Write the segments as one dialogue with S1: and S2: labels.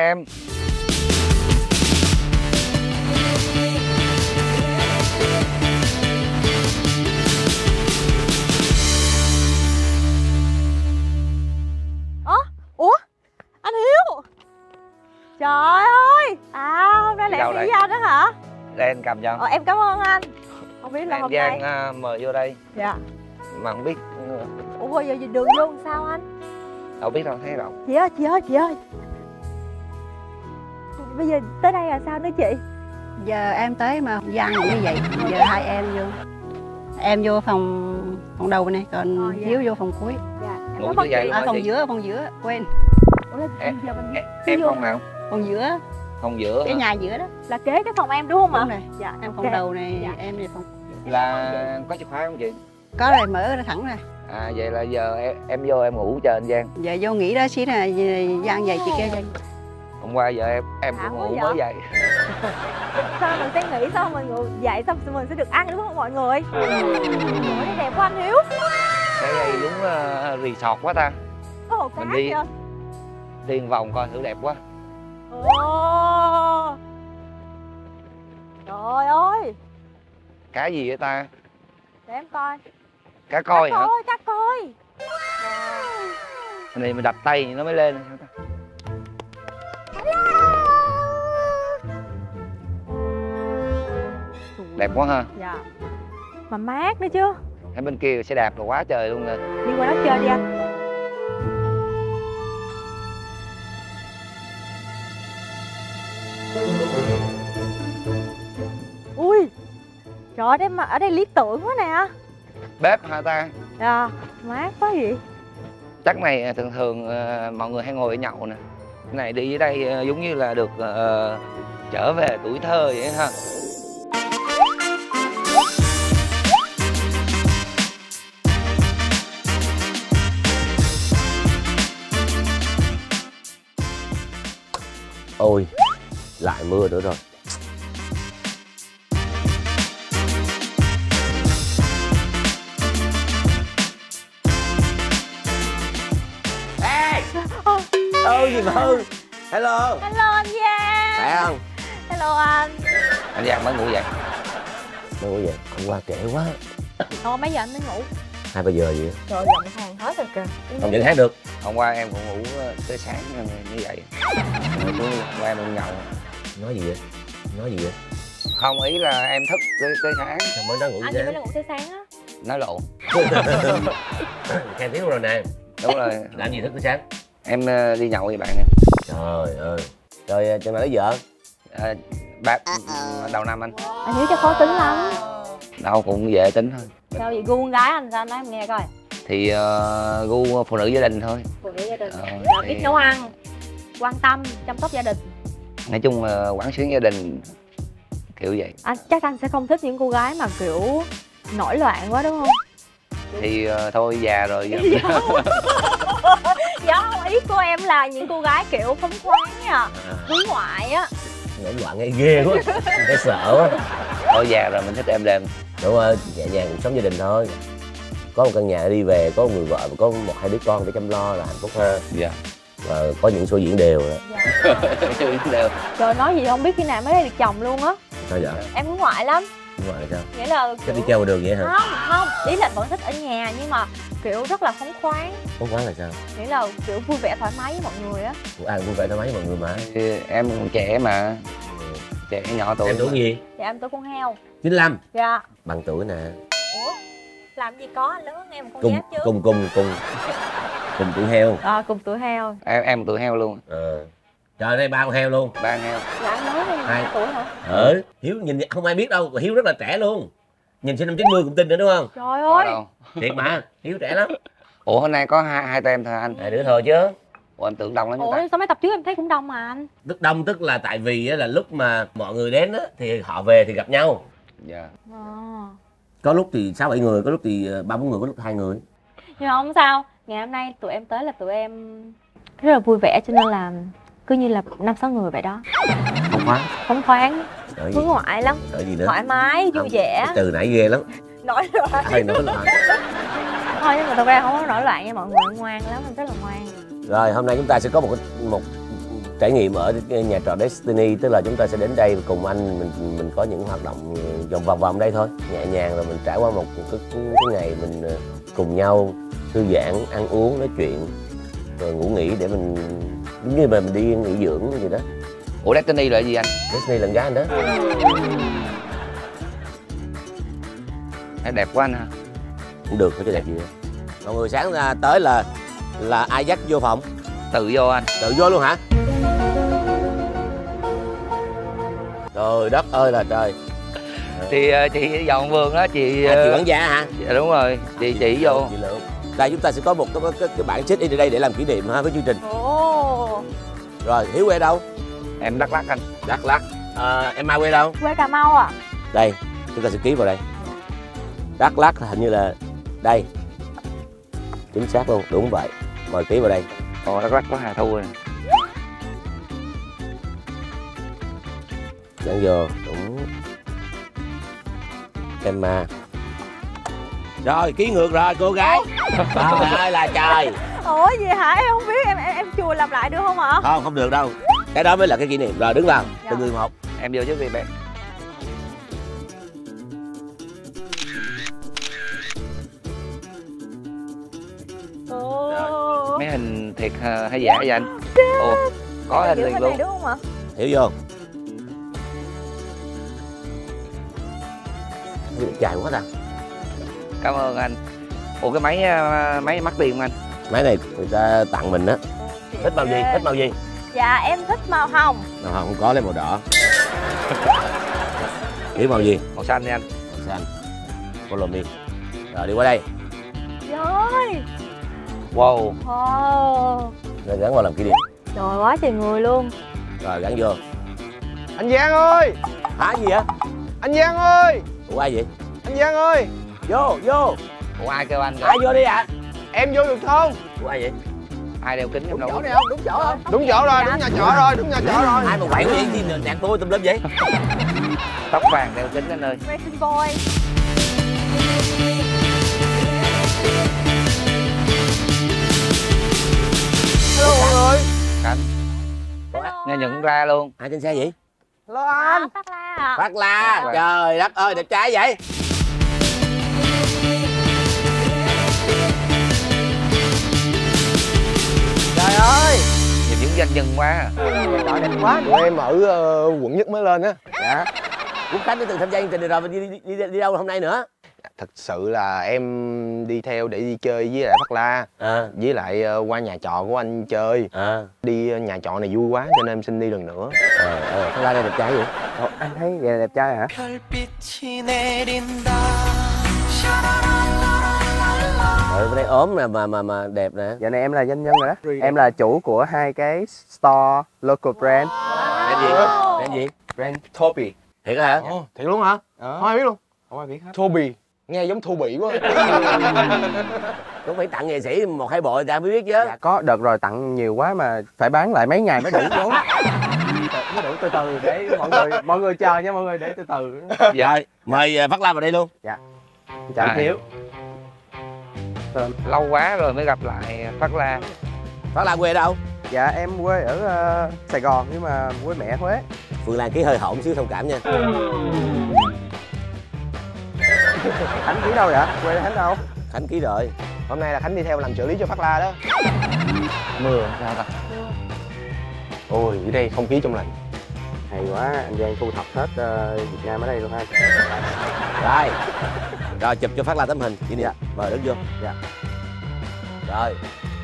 S1: em.
S2: Ủa anh Hiếu, trời ơi, hôm nay là em đi với anh đó hả?
S1: Đây anh cầm cho.
S2: Em cảm ơn anh. Không biết là hôm nay
S1: Giang mời vô đây.
S2: dạ
S1: Mà không biết.
S2: Ủa bây giờ đường vô làm sao anh?
S1: Đâu biết đâu, thấy đâu.
S2: Chị ơi bây giờ tới đây là sao nữa chị?
S3: Giờ em tới mà Giang ngủ như vậy, giờ hai em vô. Em vô phòng đầu này, còn Hiếu vô phòng cuối.
S1: Ngủ như vậy.
S3: Phòng giữa, quên.
S2: Ủa là
S1: Em
S2: vô
S1: phòng nào?
S3: Phòng giữa.
S1: Phòng giữa.
S3: Cái nhà giữa đó.
S2: là kế cái phòng em đúng không ạ?
S3: Đúng rồi.
S2: Dạ
S3: Em phòng đầu này, em này phòng.
S1: Là có chìa khóa không chị?
S3: Có rồi, mở ra thẳng ra.
S1: Vậy là giờ em vô em ngủ chờ anh Giang.
S3: Giờ vô nghỉ đó xí là Giang dậy chị kêu Giang.
S1: Hôm qua giờ em cũng ngủ mới dậy.
S2: Sao mình sẽ nghĩ sao mình ngủ dậy xong mình sẽ được ăn đúng không mọi người? Ủa đây đẹp quá anh Hiếu.
S1: Cái này đúng resort quá ta.
S2: Có hồ cá
S1: Mình đi
S2: chưa?
S1: đi vòng coi thử đẹp quá.
S2: Ồ, trời ơi,
S1: Cá gì vậy ta?
S2: để em coi.
S1: Cá coi hả?
S2: Cá coi.
S1: Cái này mình đập tay nó mới lên. Đẹp quá ha.
S2: Dạ. Mà mát nữa chứ.
S1: Ở bên kia xe đạp là quá trời luôn rồi.
S2: Đi qua đó chơi đi anh. Ui, trời ơi, ở đây lý tưởng quá nè.
S1: Bếp hả ta?
S2: Dạ, mát quá vậy.
S1: Chắc này thường thường mọi người hay ngồi ở nhậu nè. Cái này đi dưới đây giống như là được trở về tuổi thơ vậy ha.
S4: Ôi, lại mưa nữa rồi. Ê! Gì mà hư? Hello.
S2: Hello anh Giang.
S4: Phải không?
S2: Hello anh.
S1: Anh Giang mới ngủ dậy.
S4: Mới ngủ vậy? Hôm qua trễ quá.
S2: Thôi mấy giờ anh mới ngủ?
S4: 2-3 giờ vậy.
S2: Trời giọng hàng hết rồi kìa.
S4: Không vẫn hát được.
S1: Hôm qua em cũng ngủ tới sáng như vậy. Hôm qua em nhậu.
S4: Nói gì vậy? Nói gì vậy?
S1: Không, ý là em thức tới sáng.
S4: Sao mới nói ngủ
S2: Anh
S4: vậy?
S2: mới ngủ tới sáng á.
S1: Nói lộn.
S4: Khen tiếng rồi nè.
S1: Đúng rồi.
S4: Làm gì thức tới sáng?
S1: Em đi nhậu với bạn nè.
S4: Trời ơi. Rồi chừng nào lấy vợ?
S1: Đầu năm anh.
S2: Anh Hiếu cho khó tính lắm.
S1: Đâu cũng dễ tính thôi.
S2: Sao vậy, gu con gái anh sao anh nói em nghe coi.
S1: Thì gu phụ nữ gia đình thôi.
S2: Phụ nữ gia đình.
S1: Thì...
S2: biết nấu ăn, quan tâm, chăm sóc gia đình.
S1: Nói chung là quán xuyến gia đình kiểu vậy.
S2: Anh chắc anh sẽ không thích những cô gái mà kiểu nổi loạn quá đúng không?
S1: Thì thôi già rồi giờ.
S2: Dạ không, ý của em là những cô gái kiểu phóng khoáng á, hướng ngoại á.
S4: Nổi loạn nghe ghê quá. Thấy sợ quá.
S1: Thôi già rồi mình thích êm đềm.
S4: Đúng rồi, nhẹ nhàng cuộc sống gia đình thôi. Có một căn nhà đi về, có một người vợ và có 1-2 đứa con để chăm lo là hạnh phúc ha.
S1: Dạ.
S4: Và có những show diễn đều đó.
S2: Dạ. Trời nói gì không biết khi nào mới lấy được chồng luôn á.
S4: Sao vậy?
S2: Em hướng ngoại lắm.
S4: Hướng ngoại là sao?
S2: Nghĩa là
S4: Thích đi chơi ngoài đường vậy hả?
S2: Không, ý là vẫn thích ở nhà nhưng mà kiểu rất là phóng khoáng.
S4: Phóng khoáng là sao?
S2: Nghĩa là kiểu vui vẻ thoải mái với mọi người á.
S4: Ai vui vẻ thoải mái với mọi người mà.
S1: Thì em còn trẻ mà. Trẻ nhỏ tuổi.
S4: Em tuổi gì?
S2: Dạ em tuổi con heo.
S4: 95.
S2: Dạ.
S4: Bằng tuổi nè.
S2: Ủa? Làm gì có, lớn hơn em một con
S4: Cùng
S2: giáp chứ.
S4: cùng tuổi heo.
S2: Cùng tuổi heo.
S1: Em tuổi heo luôn.
S4: Trời ơi, 3 con heo luôn.
S1: 3 heo.
S2: Dạ anh nói em 2 tuổi hả?
S4: Hiếu nhìn không ai biết đâu, Hiếu rất là trẻ luôn. Nhìn sinh năm 90 cũng tin nữa đúng không?
S2: Trời ơi.
S4: Thiệt mà, Hiếu trẻ lắm.
S1: Ủa hôm nay có hai tay em thôi anh.
S4: 2 đứa thôi chứ.
S1: Ủa em tưởng đông lắm.
S2: Ủa sao mấy tập trước em thấy cũng đông mà anh.
S4: Tức đông tức là tại vì là lúc mà mọi người đến á thì họ về thì gặp nhau.
S1: Dạ.
S4: Có lúc thì 6-7 người, có lúc thì 3-4 người, có lúc 2 người.
S2: Nhưng mà không sao, ngày hôm nay tụi em tới là tụi em rất là vui vẻ cho nên là cứ như là 5-6 người vậy đó. Phóng khoáng, hướng ngoại lắm, thoải mái, vui vẻ.
S4: Cái từ nãy ghê lắm.
S2: Nổi loạn.
S4: Nổi loạn.
S2: Thôi nhưng mà thật ra không có nổi loạn nha mọi người, ngoan lắm, em rất là ngoan.
S4: Rồi hôm nay chúng ta sẽ có một trải nghiệm ở nhà trọ Destiny, tức là chúng ta sẽ đến đây cùng anh mình có những hoạt động vòng vòng đây thôi, nhẹ nhàng, rồi mình trải qua một cái ngày mình cùng nhau thư giãn, ăn uống, nói chuyện, rồi ngủ nghỉ để mình giống như mình đi nghỉ dưỡng gì đó.
S1: Ủa Destiny là gì anh?
S4: Destiny là con gái anh đó.
S1: Thấy đẹp quá anh hả?
S4: Cũng được, không cho đẹp gì đâu. Mọi người sáng ra tới là ai dắt vô phòng?
S1: Tự vô anh.
S4: Tự vô luôn hả? Trời đất ơi là trời.
S1: Thì chị dọn vườn đó chị.
S4: Chị quản gia hả?
S1: Dạ, đúng rồi, chị chỉ vô.
S4: Đây chúng ta sẽ có một cái bản check in ở đây để làm kỷ niệm ha với chương trình. Rồi Hiếu quê đâu?
S1: Em Đắk Lắk anh.
S4: Đắk Lắk. Em Mai quê đâu?
S2: Quê Cà Mau à.
S4: Đây chúng ta sẽ ký vào đây. Đắk Lắk hình như là đây. Chính xác luôn, đúng vậy. Mời ký vào đây.
S1: Ồ, Đắk Lắk có Hà Thu nè.
S4: Dán vô, đúng. Emma. Rồi, ký ngược rồi cô gái. Trời ơi là trời.
S2: Ủa gì hả? Em không biết, em chùi lặp lại được không ạ?
S4: Không được đâu. Cái đó mới là cái kỷ niệm. Rồi đứng vào, từng người một.
S1: Em vô trước đi bé. Mấy hình thiệt hay giả vậy anh? Ồ, có hình liền luôn.
S2: Đúng không ạ?
S4: Hiểu vô. Dài quá ta.
S1: Cảm ơn anh. Ủa cái máy mắc tiền không anh?
S4: Máy này người ta tặng mình á. Thích màu gì? Thích màu gì?
S2: Dạ em thích màu hồng.
S4: Màu hồng không có, lấy màu đỏ. Nghĩ màu gì?
S1: Màu xanh đi anh.
S4: Màu xanh. Follow me. Rồi đi qua đây.
S2: Trời.
S1: Wow.
S4: Rồi gắn vào làm kỷ niệm.
S2: Trời quá trời người luôn.
S4: Rồi gắn vô.
S5: Anh Giang ơi!
S4: Hả gì vậy?
S5: Anh Giang ơi!
S4: Ủa ai vậy?
S5: Anh Giang ơi!
S4: Vô, vô.
S1: Ủa ai kêu anh?
S4: Ai vô đi ạ?
S5: Em vô được không?
S4: Ủa ai vậy?
S1: Ai đeo kính em đâu?
S5: Chỗ này không? Đúng chỗ không? Đúng chỗ rồi, đúng nhà trọ rồi, đúng nhà trọ rồi.
S4: Ai mà quậy vậy? Đi nạt tôi tùm lum vậy?
S1: Tóc vàng đeo kính anh ơi.
S2: Racing boy.
S5: Hello mọi người.
S1: Cảnh. Nghe nhận ra luôn.
S4: Ai trên xe vậy?
S5: Hello anh.
S2: Phát La ạ.
S4: Phát La. Trời đất ơi, đẹp trai vậy?
S5: Trời ơi!
S1: Nhìn giống danh nhân quá.
S5: Trời đẹp quá. Tụi em ở quận Nhất mới lên á.
S4: Dạ. Quốc Khánh đã từng tham gia chương trình này rồi, mình đi đâu hôm nay nữa?
S5: Thật sự là em đi theo để đi chơi với lại Phát La. Với lại qua nhà trọ của anh chơi. Đi nhà trọ này vui quá cho nên em xin đi lần nữa.
S4: Phát La đây đẹp trai vậy?
S5: Anh thấy vậy là đẹp trai hả?
S4: Rồi bên đây ốm nè mà đẹp nè.
S5: Giờ này em là doanh nhân rồi đó. Em là chủ của 2 cái store local brand.
S4: Brand gì? Brand gì?
S5: Brand Toby.
S4: Thiệt hả?
S5: Thiệt luôn hả? Không ai biết luôn. Không ai biết hết. Toby. Nghe giống thô bỉ quá.
S4: Cũng phải tặng nghệ sĩ 1-2 bộ người ta mới biết chứ.
S5: Dạ có, đợt rồi tặng nhiều quá mà phải bán lại mấy ngày mới đủ vốn. Mới đủ, từ từ để mọi người chờ nha mọi người, để từ từ.
S4: Dạ. Mời Phát La vào đây luôn.
S5: Dạ. Chào anh Hiếu.
S1: Lâu quá rồi mới gặp lại Phát La.
S4: Phát La quê đâu?
S5: Dạ em quê ở Sài Gòn nhưng mà quê mẹ Huế.
S4: Phương Lan ký hơi hổn xíu, thông cảm nha.
S5: Khánh ký đâu vậy? Quê Khánh đâu?
S4: Khánh ký rồi.
S5: Hôm nay là Khánh đi theo làm trợ lý cho Phát La đó. Mưa sao ta? Ôi, ở đây không khí trong lành. Hay quá, anh Giang thu thập hết Việt Nam ở đây luôn ha.
S4: Rồi. Rồi chụp cho Phát La tấm hình kỷ niệm. Mời đứng vô.
S5: Dạ.
S4: Rồi.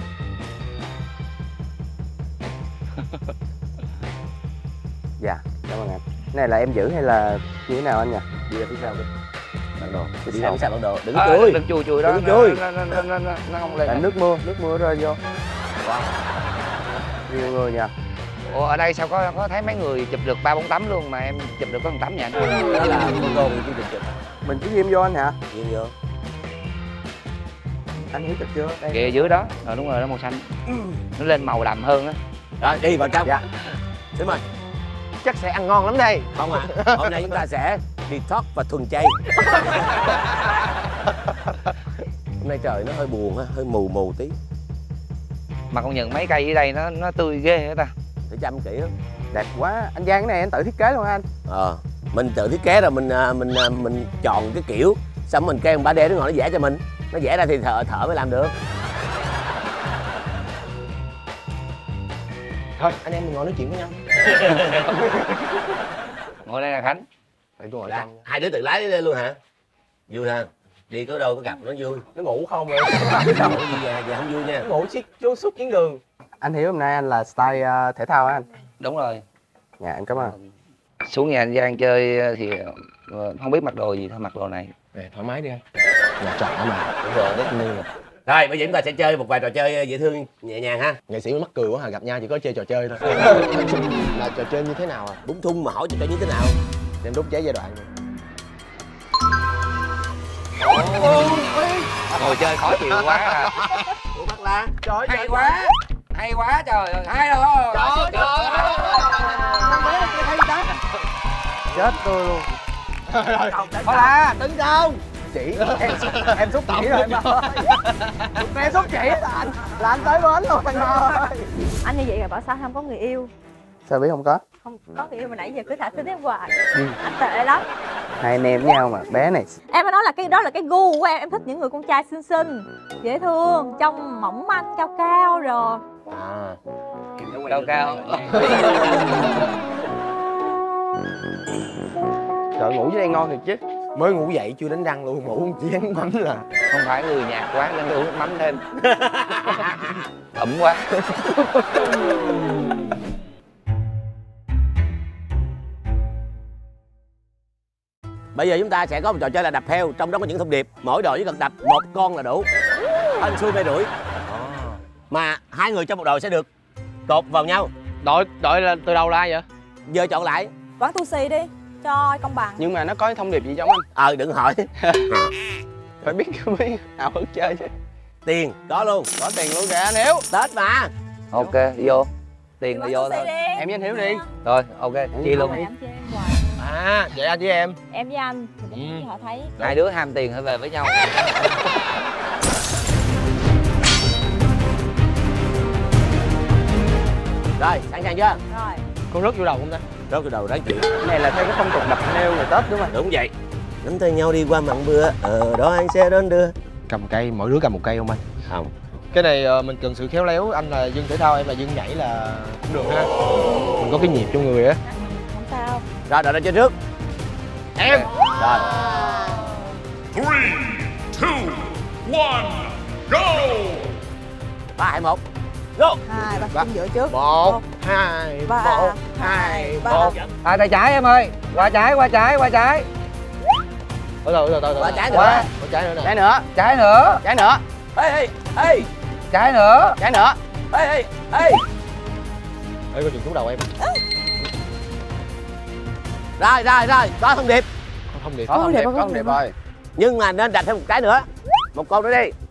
S5: Dạ, cảm ơn anh. Cái này là em giữ hay là như thế nào anh nhỉ?
S4: Đi ra phía sau đi. Bản đồ. Đi
S5: đâu?
S4: sao bản đồ. Đừng
S1: Chui.
S4: chui.
S1: Đừng chui đó.
S4: Đừng chui.
S1: Nó không lên.
S5: Tại nước mưa rơi vô. Wow. Nhiều người nha.
S1: Ủa ở đây sao có thấy mấy người chụp được 3-4 tấm luôn mà em chụp được có 1 tấm nha anh?
S4: Đó là photo của chương trình chụp.
S5: Mình chỉ ghim vô anh hả?
S4: Ghim vô.
S5: Anh Hiếu chụp chưa? Đây.
S1: Kìa dưới đó. Rồi đúng rồi, đó màu xanh. Nó lên màu đậm hơn á.
S4: Rồi đi vào trong.
S5: Dạ.
S4: Xin mời.
S5: Chắc sẽ ăn ngon lắm đây.
S4: Không ạ. Hôm nay chúng ta sẽ detox và thuần chay. Hôm nay trời nó hơi buồn ha, hơi mù tí.
S1: Mà công nhận mấy cây ở đây nó tươi ghê hả ta?
S4: để chăm kỹ lắm.
S5: Đẹp quá. Anh Giang cái này anh tự thiết kế luôn hả anh?
S4: Mình tự thiết kế rồi mình chọn cái kiểu, xong mình kêu 3D nó ngồi nó vẽ cho mình, nó vẽ ra thì thợ mới làm được.
S5: Thôi anh em mình ngồi nói chuyện với nhau.
S1: Ngồi đây là Khánh.
S5: Để tôi ngồi
S4: Dạ.
S5: trong.
S4: Hai đứa tự lái lên luôn hả? Vui ha. Đi có đâu có gặp nó vui.
S5: Nó ngủ không rồi.
S4: Ngủ gì về không vui nha.
S5: Nó ngủ suốt chuyến đường. Anh Hiếu hôm nay anh là style thể thao hả anh?
S1: Đúng rồi.
S5: Dạ anh cảm ơn.
S1: Xuống nhà anh Giang chơi thì không biết mặc đồ gì thôi, mặc đồ này.
S5: Thoải mái đi anh. Nhà trọ mà.
S4: Đúng rồi, rất nên là. Rồi bây giờ chúng ta sẽ chơi một vài trò chơi dễ thương nhẹ nhàng ha.
S5: Nghệ sĩ mắc cười quá, gặp nhau chỉ có chơi trò chơi thôi. Là trò chơi như thế nào à?
S4: Búng thun mà hỏi trò chơi như thế nào?
S5: Em đúc giấy giai đoạn.
S1: Ngồi chơi khó chịu quá à.
S4: Ủa Bắc La.
S5: Trời
S1: Hay quá. Hay quá trời ơi, hay rồi. Trời ơi.
S5: Chết tôi luôn.
S1: Thôi là
S5: Tấn công. Chỉ em xúc chỉ rồi em ơi. Em xúc chỉ là anh tới bến luôn anh ơi.
S2: Anh như vậy là bảo sao không có người yêu?
S5: Sao biết không có?
S2: Không có người yêu mà nãy giờ cứ thả tin em hoài. Anh tệ lắm.
S5: Hai anh em với nhau mà bé này.
S2: Em phải nói là cái đó là cái gu của em thích những người con trai xinh xinh, dễ thương, trông mỏng manh, cao cao rồi.
S1: cao cao.
S5: Trời ngủ dưới đây ngon thiệt chứ. Mới ngủ dậy chưa đánh răng luôn, ngủ chỉ đánh mắm là.
S1: Không phải người nhạt quá nên uống nước mắm thêm. Ẩm quá.
S4: Bây giờ chúng ta sẽ có một trò chơi là đập heo, trong đó có những thông điệp. Mỗi đội chỉ cần đập một con là đủ. Hên xui mê đuổi. Mà hai người trong một đội sẽ được cột vào nhau.
S5: Đội là từ đầu ra vậy?
S4: Giờ chọn lại.
S2: Quán tu xì đi, cho công bằng.
S5: Nhưng mà nó có thông điệp gì giống anh?
S4: Đừng hỏi.
S5: Phải biết hào hứng chơi chứ.
S4: Tiền có luôn.
S5: Có tiền luôn kìa anh Hiếu.
S4: Tết mà.
S1: Ok, đi vô. Tiền là vô thôi.
S5: Em với anh Hiếu đi.
S1: Rồi, ok, chia luôn.
S2: Anh chơi em hoài.
S5: À, vậy anh với em.
S2: Em với anh thì để họ thấy.
S1: Hai đứa ham tiền phải về với nhau.
S4: Rồi, sẵn sàng chưa?
S2: Rồi.
S5: Con rớt vô đầu không ta?
S4: Rớt từ đầu đáng chịu.
S5: Cái này là theo cái phong tục đập nêu ngày Tết đúng không?
S4: Đúng vậy. Nắm tay nhau đi qua mặn bữa, đó anh sẽ đến đưa.
S5: Cầm cây, mỗi đứa cầm một cây không anh?
S4: Không.
S5: Cái này mình cần sự khéo léo, anh là dân thể thao, em là dân nhảy là cũng được ha. Mình có cái nhịp trong người á.
S2: Không sao.
S4: Rồi, đội ra chơi trước.
S5: Em.
S4: Rồi.
S6: 3, 2, 1, go!
S4: 3, 2, 1. Go.
S2: 2, 3, chung giữa trước.
S5: 1, 2, 1, 2, 1.
S1: Tay trái em ơi. Qua trái, qua trái, qua trái.
S5: Từ từ.
S4: Qua trái nữa.
S5: Qua trái nữa nè. Trái nữa.
S1: Trái nữa.
S5: Trái nữa.
S4: Ê.
S1: Trái nữa.
S5: Trái nữa.
S4: Ê.
S5: Ê, có chuyện xuống đầu em.
S4: Rồi, có thông điệp.
S5: Có thông điệp rồi.
S4: Nhưng mà nên đặt thêm một cái nữa. Một con nữa đi.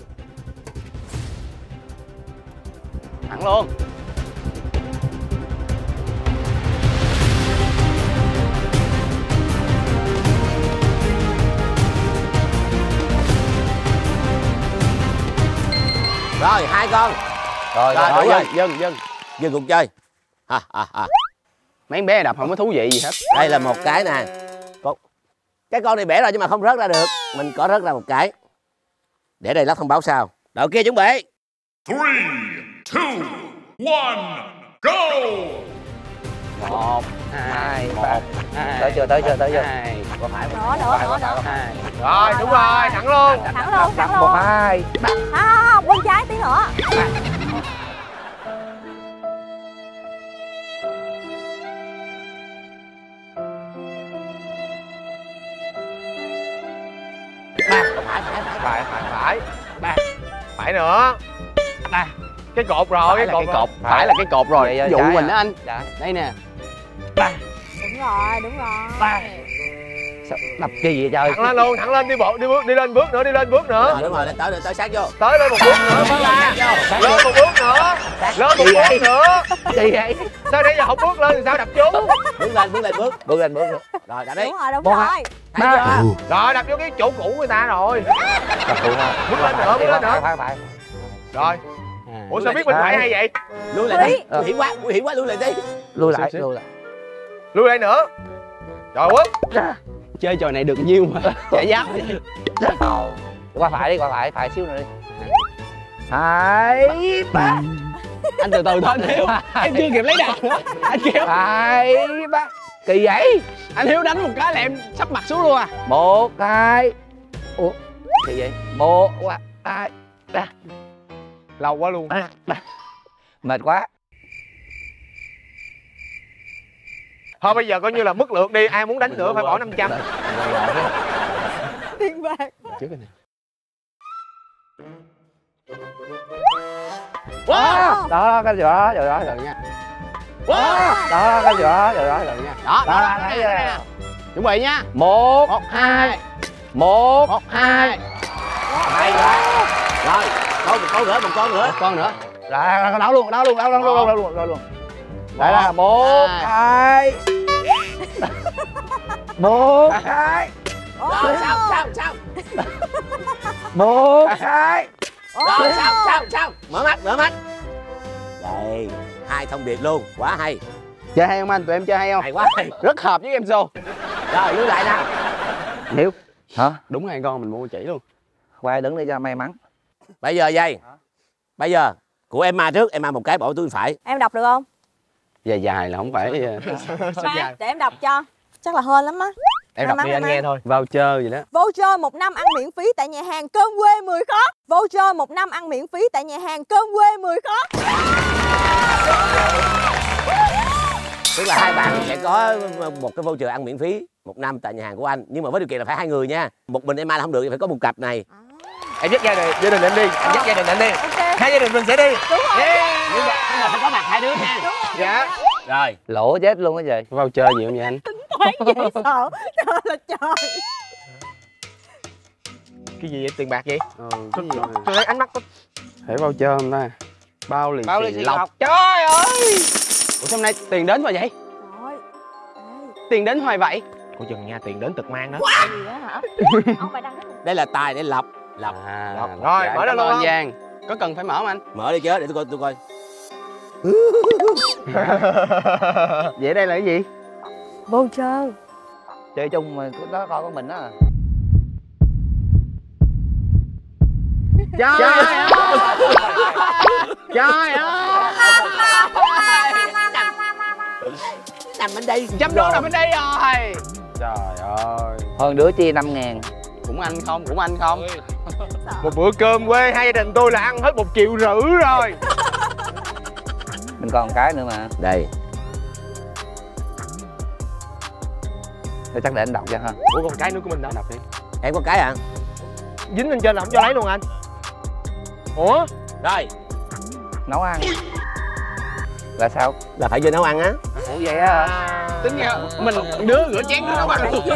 S5: Thẳng luôn.
S4: Rồi, 2 con.
S1: Rồi,
S4: đủ rồi.
S5: Dân
S4: Dừng cuộc chơi.
S5: Mấy em bé này đập không có thú vị gì hết.
S4: Đây là một cái nè. Cái con này bể rồi nhưng mà không rớt ra được. Mình có rớt ra một cái. Để đây lát thông báo sau. Đội kia chuẩn bị.
S6: 3, 2, 1, go!
S5: 1, 2, 1, 2.
S1: Tới chưa?
S4: Qua phải.
S2: Nữa.
S5: 2. Rồi, đúng rồi, thẳng luôn.
S2: Thẳng luôn.
S1: 1, 2.
S2: Không, bên trái tí nữa.
S5: Phải nữa. Đây, cái cột rồi, cái cột. Phải là cái cột rồi. Dụ mình đó anh. Đây nè.
S2: Đúng rồi.
S1: Đập chi vậy trời?
S5: Thẳng lên luôn, thẳng lên, đi lên bước nữa.
S4: Đúng rồi, tới sát vô.
S5: Tới lên một bước nữa mới la. Lên một bước nữa.
S1: Gì vậy?
S5: Sao nãy giờ không bước lên thì sao đập chú?
S4: Bước lên. Rồi, đặt đi.
S2: Đúng rồi.
S5: Rồi, đập vô cái chỗ cũ người ta rồi.
S1: Đập phụ ha.
S5: Bước lên nữa.
S1: Phải.
S5: Rồi. Ủa sao biết bên phải hay vậy?
S4: Lui lại đi. Nguy hiểm quá, lui lại đi.
S1: Lui lại.
S5: Lui lại nữa. Trời Quốc. Chơi trò này được nhiêu mà chạy giáp.
S1: Qua phải đi, phải xíu nữa đi. 2, 3.
S5: Anh từ từ thôi anh Hiếu. Em chưa kịp lấy đà nữa. Anh kêu
S1: 2, 3. Kỳ vậy?
S5: Anh Hiếu đánh một cái là em sắp mặt xuống luôn à.
S1: 1, 2. Ủa kỳ vậy? 1, 2, 3.
S5: Lâu quá luôn.
S1: Mệt quá.
S5: Thôi bây giờ coi như là mất lượt đi, ai muốn đánh nữa phải bỏ 500.
S2: Tiền bạc.
S5: Trước này.
S1: Wow. Đó cái đó rồi đó.
S5: Rồi nha.
S1: Đó cái đó rồi đó
S5: nha. Đó thấy rồi. Chuẩn bị nha.
S1: 1,
S5: 2.
S1: 1, 2.
S4: Hay quá. Rồi, một con nữa.
S1: Rồi, đó luôn. Đây là 1, 2. 1, 2.
S4: Rồi sao?
S1: 1, 2.
S4: Rồi sao? Mở mắt. Đây, 2 thông điệp luôn, quá hay.
S5: Chơi hay không anh? Tụi em chơi hay không?
S4: Hay quá.
S5: Rất hợp với em show.
S4: Rồi, lưu lại nào.
S1: Hiếu. Hả?
S5: Đúng 2 con mình mua chỉ luôn.
S1: Quay đứng để cho may mắn.
S4: Bây giờ của Emma trước, Emma một cái bỏ túi phải.
S2: Em đọc được không?
S5: Dài là không phải.
S2: Ba, để em đọc cho. Chắc là hên lắm á.
S5: Em đọc đi anh nghe thôi. Voucher gì đó.
S2: Voucher 1 năm ăn miễn phí tại nhà hàng Cơm Quê 10 khó. Voucher 1 năm ăn miễn phí tại nhà hàng Cơm Quê 10 khó.
S4: Tức là hai bạn sẽ có một cái voucher ăn miễn phí 1 năm tại nhà hàng của anh, nhưng mà với điều kiện là phải 2 người nha. Một mình Emma là không được, phải có một cặp này.
S5: Em dắt gia đình em đi. Em dắt gia đình em đi. Hai gia đình mình sẽ đi.
S2: Đúng rồi.
S4: Nhưng mà phải có mặt 2 đứa nha.
S5: Dạ.
S4: Rồi.
S1: Lỗ chết luôn á trời.
S5: Voucher gì không vậy anh?
S2: Toán dễ sợ. Trời là trời.
S5: Cái gì vậy? Tiền bạc vậy?
S4: Cái gì mà...
S5: Tôi thấy ánh mắt có...
S7: Phải voucher không ta? Bao lì xì lọc.
S5: Trời ơi. Ủa sao hôm nay tiền đến mà vậy?
S2: Trời.
S5: Tiền đến hoài vậy? Ủa chừng nha, tiền đến tật mang đó.
S2: Gì đó hả? Ông phải đăng cái...
S4: Đây là tài để lọc.
S5: Rồi, mở ra luôn
S7: anh Giang. Có cần phải mở không anh?
S4: Mở đi chứ, để tôi coi.
S5: Vậy đây là cái gì?
S2: Voucher.
S1: Chơi chung mà đó coi của mình á.
S5: Trời ơi. Trời ơi.
S4: Nằm bên đây.
S5: $100 nằm bên đây rồi.
S7: Trời ơi.
S1: Hơn đứa chia 5.000.
S7: Cũng anh không?
S5: Một bữa cơm quê hai gia đình tôi là ăn hết 1,5 triệu rồi.
S1: Mình còn cái nữa mà.
S4: Đây.
S1: Thôi chắc để anh đọc cho ha.
S5: Ủa còn cái nữa của mình đó.
S7: Đọc đi.
S4: Em có cái à?
S5: Dính lên trên là không cho lấy luôn anh. Ủa?
S4: Rồi.
S1: Nấu ăn. Là sao?
S4: Là phải vô nấu ăn á.
S1: Ủa vậy á?
S5: Tính nha, mình đứa rửa chén đứa nấu ăn luôn.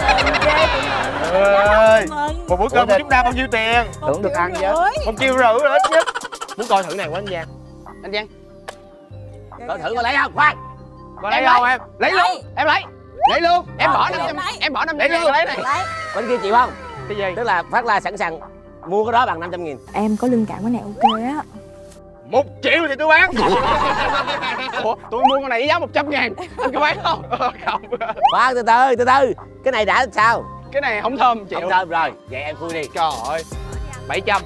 S2: Ơi.
S5: Một bữa cơm của chúng ta bao nhiêu tiền?
S1: Tưởng được ăn chứ.
S5: 1,5 triệu là ít nhất. Muốn coi thử này của anh Giang.
S7: Anh Giang.
S4: Coi thử có lấy không? Khoan.
S5: Có lấy không em? Lấy luôn. Em lấy. Lấy luôn. Em bỏ 500. Em bỏ 500 ngàn lấy này.
S4: Bên kia chịu không?
S5: Cái gì?
S4: Tức là Phát La sẵn sàng mua cái đó bằng 500.000.
S2: Em có linh cảm cái này ok á.
S5: 1 triệu thì tôi bán. Ủa, tôi mua con này với giá 100 ngàn. Anh có bán không? Không.
S4: Khoan từ từ. Cái này đã sao?
S5: Cái này không thơm chịu.
S4: Không thơm rồi. Vậy em khui đi.
S5: Trời ơi. 700.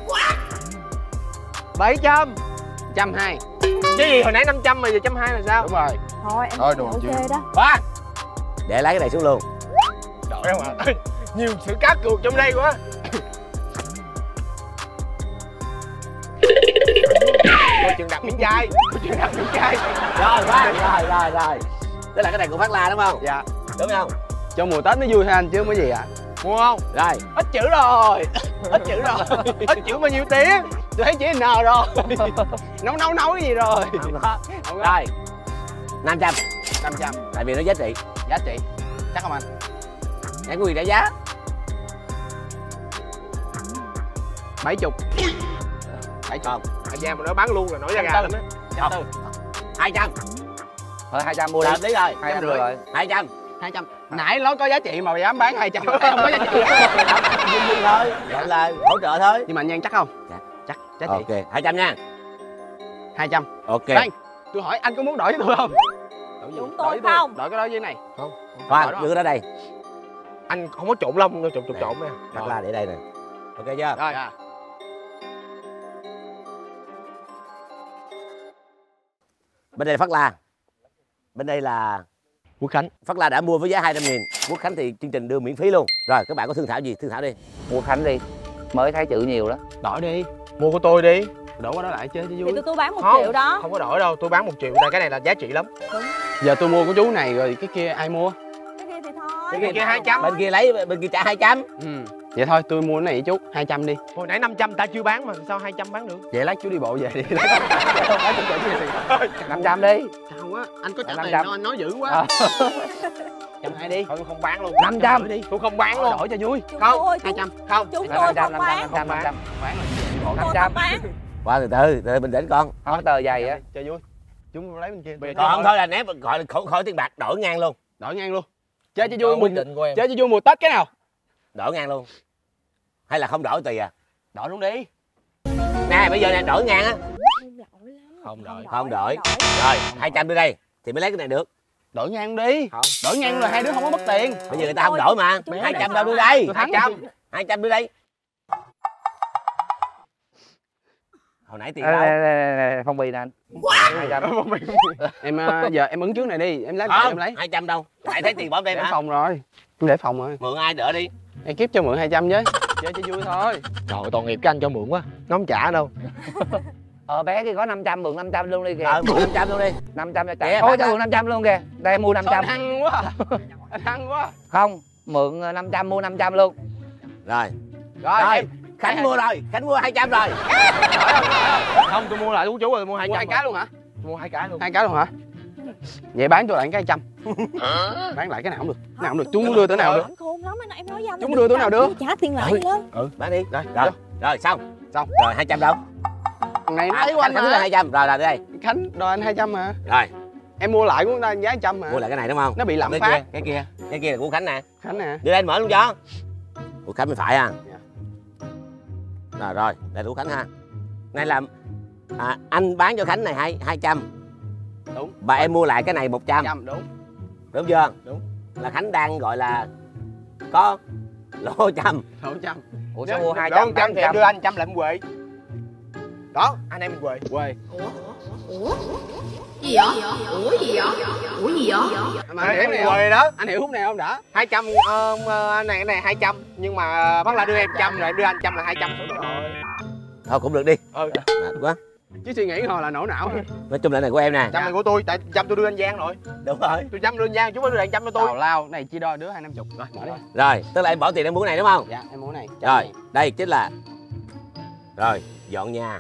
S5: 700.
S7: 120.
S5: Cái gì hồi nãy 500 mà giờ 120 là sao?
S7: Đúng rồi.
S2: Thôi em
S7: Thôi,
S2: ok
S7: đùa chứ.
S2: đó.
S5: Khoan.
S4: Để lấy cái này xuống luôn.
S5: Trời ơi mà. Nhiều sự cá cược trong đây quá. Coi chừng đặt miếng chai.
S4: Rồi. Tức là cái này của Phát La đúng không?
S5: Dạ.
S4: Đúng không?
S7: Cho mùa Tết nó vui ha anh chứ mấy gì ạ?
S5: Mua không?
S4: Rồi.
S5: Ít chữ rồi. Ít chữ bao nhiêu tiền? Tôi thấy chữ N rồi. Nấu cái gì rồi?
S4: Không có. Rồi. 500.
S7: 500.
S4: Tại vì nó giá trị.
S7: Giá trị. Chắc không anh?
S4: Em có quyền trả giá.
S7: 70.
S4: Không.
S5: Anh Giang mà nói bán luôn là nổi da gà lắm á.
S4: 200.
S1: Thôi 200 mua đi.
S4: Hợp lý rồi.
S1: 250 rồi.
S4: 200.
S7: 200. Nãy nó có giá trị mà dám bán 200. Em không có giá trị.
S4: Thôi. Gọi là hỗ trợ thôi.
S7: Nhưng mà anh Giang chắc không?
S4: Dạ.
S7: Chắc giá trị.
S4: Ok, 200 nha.
S5: 200.
S4: Ok.
S5: Đây, tôi hỏi anh có muốn đổi với tôi không?
S2: Chúng tôi không.
S5: Đổi cái đó với cái này. Không.
S4: Khoan, đưa cái đó đây.
S5: Anh không có trộn lông đâu, trộn nha.
S4: Phát La để đây nè. Ok chưa?
S5: Rồi.
S4: Bên đây là Phát La. Bên đây là
S5: Quốc Khánh.
S4: Phát La đã mua với giá 200.000. Quốc Khánh thì chương trình đưa miễn phí luôn. Rồi các bạn có thương thảo gì? Thương thảo đi.
S1: Mua Khánh đi, mới thấy chữ nhiều đó.
S5: Đổi đi. Mua của tôi đi. Đổi qua đó lại chơi cho vui.
S2: Thì tôi bán 1 triệu đó.
S5: Không có đổi đâu, tôi bán 1 triệu. Tại cái này là giá trị lắm.
S2: Đúng.
S5: Giờ tôi mua của chú này rồi cái kia ai mua?
S2: Cái kia thì thôi.
S5: Cái kia 200.
S4: Bên kia lấy, bên kia trả 200.
S5: Vậy thôi tôi mua cái này với chú 200 đi. Hồi nãy 500 ta chưa bán mà sao 200 bán được? Vậy lát chú đi bộ về đi.
S1: 500 đi.
S5: Sao á, anh có trả tiền
S1: 500.
S5: đâu, anh nói dữ quá. 120 đi. Thôi tôi không bán luôn.
S1: 500
S5: đi. Tôi không bán luôn. Đổi cho vui. Không, 200. Không.
S2: Chúng tôi không bán.
S1: 500.
S5: Bán
S2: Chúng tôi không bán.
S4: Qua từ từ bình tĩnh con.
S1: Có tờ giày á.
S5: Chơi vui. Chúng lấy bên kia.
S4: Còn không thôi là ném gọi là khỏi tiền bạc, đổi ngang luôn.
S5: Đổi ngang luôn. Chơi cho vui chơi cho vui mùa Tết cái nào? Đổi ngang luôn.
S4: Hay là không đổi tùy à?
S5: Đổi luôn đi.
S4: Nè bây giờ nè đổi ngang á.
S5: Không đổi.
S4: Không đổi. Rồi 200 đưa đây thì mới lấy cái này được.
S5: Đổi ngang đi. Không. Đổi ngang là hai đứa không có mất tiền.
S4: Bây giờ người ta không đổi mà. 200 đâu đưa đây. 200 đưa đây. Hồi nãy tiền đâu?
S1: Phong bì nè anh. 200.
S5: Em giờ em ứng trước này đi, em lấy
S4: không,
S5: em lấy.
S4: 200 đâu? Lại thấy tiền bỏ đây
S5: Để
S4: mà.
S5: phòng rồi. Em để phòng rồi.
S4: Mượn ai đỡ đi.
S5: Em kiếp cho mượn 200 với. Chơi cho vui thôi. Trời ơi, tội nghiệp cái anh cho mượn quá. Nó không trả đâu.
S1: Bé kia có 500 mượn 500 luôn đi kìa.
S4: Mượn 500 luôn đi.
S1: 500 cho trả. Thôi cho mượn 500 luôn kìa. Đây em mua 500.
S5: Anh hăng quá. Anh hăng quá.
S1: Không, mượn 500 mua 500 luôn.
S4: Rồi.
S5: Rồi.
S4: Khánh mua rồi, Khánh mua 200 rồi.
S5: Không, tôi mua lại của chú rồi, tôi mua 200. Mua 2 cái luôn hả? Tôi mua 2 cái luôn. 2 cái luôn hả? Vậy bán cho lại cái 200. Bán lại cái nào cũng được. Nào cũng được. Chú muốn đưa tới nào được.
S2: Khôn lắm anh, em nói với anh.
S5: Chú muốn đưa tới nào được.
S2: Trả tiền lại lên.
S4: Bán đi.
S5: Rồi.
S4: Rồi xong.
S5: Xong.
S4: Rồi 200 đâu?
S5: Này nói của anh
S4: Khánh là 200. Rồi đây đây.
S5: Khánh đòi anh 200 mà.
S4: Rồi.
S5: Em mua lại của anh giá 100 mà.
S4: Mua lại cái này đúng không?
S5: Nó bị lạm phát.
S4: Cái kia là của Khánh nè.
S5: Khánh nè.
S4: Đưa anh mở luôn cho. Của Khánh mới phải à? Rồi, đây là của Khánh ha. Này là anh bán cho Khánh này 200.
S5: Đúng.
S4: Và em mua lại cái này 100.
S5: 100 đúng.
S4: Đúng chưa?
S5: Đúng.
S4: Là Khánh đang gọi là có lỗ 100.
S5: Lỗ 100.
S1: Ủa sao mua 200
S5: 100 thì em đưa anh 100 lại em quệ. Đó, anh em mình quệ. Quệ.
S8: Ủa? Gì vậy? Ủa gì vậy? Ủa gì vậy?
S5: Mà anh hiểu này quệ đó. Anh hiểu khúc này không đã? 200 này 200 nhưng mà bác là đưa em 100 rồi em đưa anh 100 là 200 rồi.
S4: Thôi cũng được đi. Quá.
S5: Chứ suy nghĩ hồi là nổ não.
S4: Nói chung là này của em nè.
S5: 100 này của tôi, tại 100 tôi đưa anh Giang rồi.
S4: Đúng rồi.
S5: Tôi 100 đưa anh Giang, chú mới đưa 100 cho tôi. Tào lao, này chia đôi đứa 250. Rồi, mở đi.
S4: Rồi, tức là em bỏ tiền em mua cái này đúng không?
S5: Dạ, em mua cái này.
S4: Rồi, đây chính là. Rồi, dọn nhà.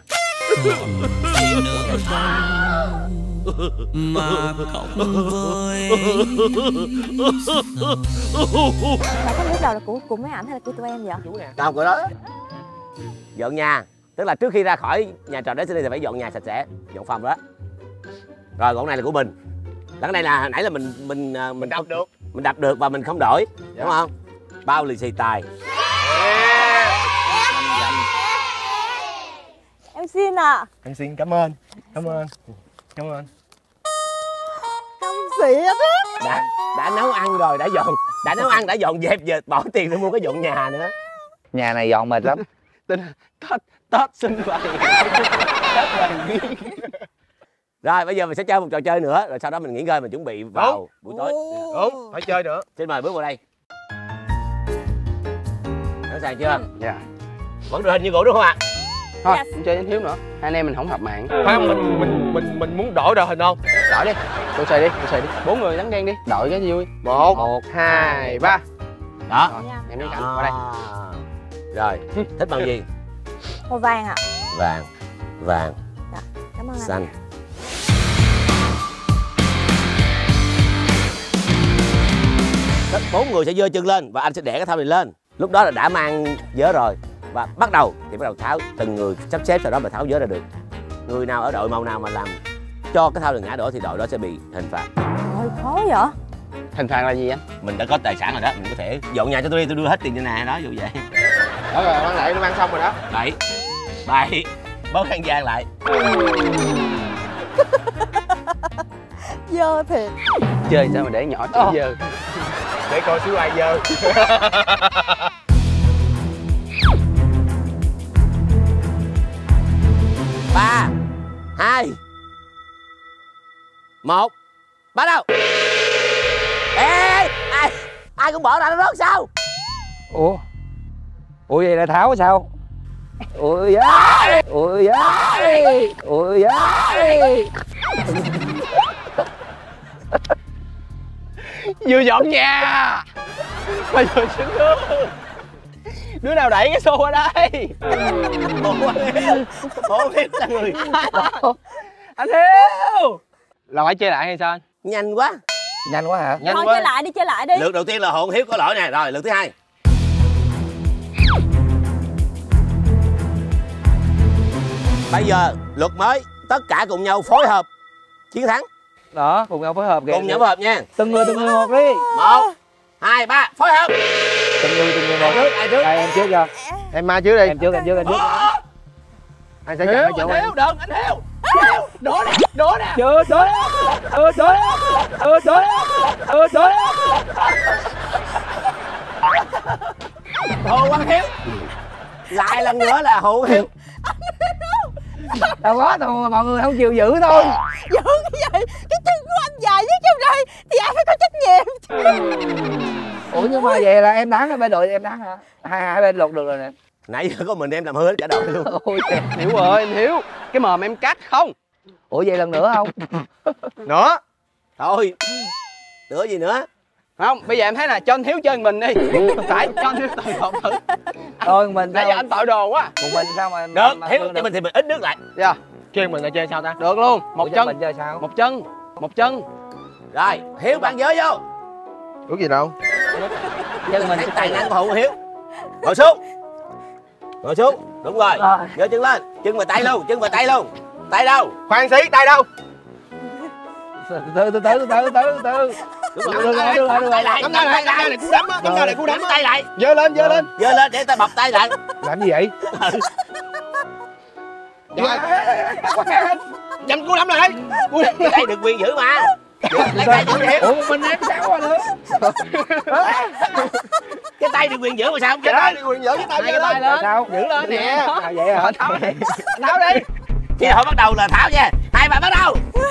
S9: Mà không với
S2: Mà cái lúc đầu là của mấy ảnh hay là của tụi em vậy?
S5: Chú nè.
S4: Đâu của đó. Dọn nhà, tức là trước khi ra khỏi nhà trọ Destiny thì phải dọn nhà sạch sẽ, dọn phòng đó. Rồi còn này là của mình. Cái này là hồi nãy là mình
S5: đập được.
S4: Mình đập được và mình không đổi, đúng không? Bao lì xì tài.
S2: Em xin à.
S5: Em xin cảm ơn. Cảm ơn. Cảm ơn.
S2: Không xịt á.
S4: Đã nấu ăn rồi, đã nấu ăn, đã dọn dẹp, giờ bỏ tiền để mua cái dọn nhà nữa.
S1: Nhà này dọn mệt lắm.
S5: Tết xin vậy. Tết đoàn viên.
S4: Rồi bây giờ mình sẽ chơi một trò chơi nữa, rồi sau đó mình nghỉ ngơi, mình chuẩn bị vào buổi tối.
S5: Đúng, phải chơi nữa.
S4: Xin mời bước vào đây. Sẵn sàng chưa?
S5: Dạ.
S4: Vẫn đội hình như cũ đúng không ạ?
S5: Thôi, không chơi đến thiếu nữa. Hai anh em mình không hợp mạng. Không, mình muốn đổi đội hình không? Đổi đi. Tôi xài đi. 4 người trắng đen đi. Đổi cái vui. 1 2 3.
S4: Đó.
S5: Rồi, em đi cạnh qua đây.
S4: Rồi, thích màu gì?
S2: Màu vàng ạ.
S4: Vàng.
S2: Dạ, cảm ơn anh.
S4: Xanh. Tất 4 người sẽ giơ chân lên và anh sẽ để cái thau này lên. Lúc đó là đã mang vớ rồi. Và bắt đầu tháo, từng người sắp xếp, sau đó mà tháo vớ ra được. Người nào ở đội màu nào mà làm cho cái thau này ngã đổ thì đội đó sẽ bị hình phạt.
S2: Ôi khó vậy?
S5: Hình phạt là gì anh?
S4: Mình đã có tài sản rồi đó, mình có thể dọn nhà cho tôi đi, tôi đưa hết tiền cho nè, đó, dụ vậy.
S5: Đó rồi, bán lại nó mang xong rồi đó.
S4: 7 bó khăn giang lại.
S2: Dơ thiệt.
S7: Chơi sao mà để nhỏ chữ dơ. Để coi xíu ai dơ.
S4: 3, 2, 1, bắt đầu. Ê, ai cũng bỏ ra nó rớt sao?
S1: Ủa vậy là Tháo sao? Ủa da,
S7: Vừa dọn nhà mà vừa xin nước. Đứa nào đẩy cái xô ở đây?
S4: Hổ Hiếu là người.
S7: Anh Hiếu là phải chơi lại hay sao anh?
S4: Nhanh quá.
S1: Nhanh quá hả?
S7: Nhanh
S2: Thôi
S7: quá.
S2: chơi lại đi.
S4: Lượt đầu tiên là Hổ Hiếu có lỗi nè. Rồi lượt thứ hai. Bây giờ luật mới, tất cả cùng nhau phối hợp chiến thắng.
S1: Đó, cùng nhau phối hợp kìa.
S4: Cùng nhau phối hợp nha.
S1: Từng người một đi.
S4: 1, 2, 3, phối hợp.
S1: Từng người một.
S4: Ai trước?
S1: Đây, em trước cho.
S7: Em Ma trước đi.
S1: Em trước.
S7: Anh sẽ chọn chỗ em.
S4: Đừng, anh Hiếu. Đổ nè.
S1: Chưa,
S4: Hồ Quang Hiếu. Lại lần nữa là Hồ Hiếu.
S1: Đâu có, mọi người không chịu giữ thôi.
S2: Giữ cái gì? Cái chân của anh dài nhất trong đây thì ai phải có trách nhiệm.
S1: Ủa nhưng mà vậy là em đáng, bên đội em đáng hả? Hai bên lột được rồi nè.
S4: Nãy giờ có mình em làm hư hết cả đội luôn.
S1: Ôi trời.
S7: Hiểu rồi anh Hiếu. Cái mồm em cắt không?
S1: Ủa vậy lần nữa không?
S7: Nữa.
S4: Thôi. Nữa gì nữa?
S7: Không, bây giờ em thấy là cho anh Hiếu chơi mình đi. Phải cho anh Hiếu tự đột thử.
S1: Thôi mình
S7: Nãy giờ anh tội đồ quá.
S1: một mình sao mà
S4: Được, Hiếu cho mình thì mình ít nước lại.
S7: Dạ.
S5: Chơi mình là chơi sao ta?
S7: Được luôn. Một chân.
S1: mình chơi sao?
S7: Một chân.
S4: Rồi, Hiếu bạn nhớ vô.
S5: Ủa gì đâu?
S1: Chân mình
S4: Thấy tài năng của Hậu Hiếu. Ngồi xuống. Đúng rồi. Giơ chân lên. Chân và tay luôn. Tay đâu?
S5: Khoan xí, tay đâu?
S1: Từ từ.
S4: Đúng rồi. Tay lại.
S5: Cắm tay lại cú đấm á, cú đấm
S4: tay lại.
S5: Giơ lên
S4: Để ta bọc tay lại.
S1: Làm gì vậy?
S5: Dầm cú đấm lại.
S4: Cái tay được quyền giữ mà. Lấy tay giữ Hiếu.
S1: Ủa mình em sao rồi nữa?
S4: Cái tay được quyền giữ mà sao không?
S5: Cái tay được quyền giữ, cái tay giơ lên.
S1: Sao?
S5: Giữ lên nè.
S1: Vậy hả?
S5: Tháo đi.
S4: Khi hồi bắt đầu là Tháo nha. 2, 3 bắt đầu.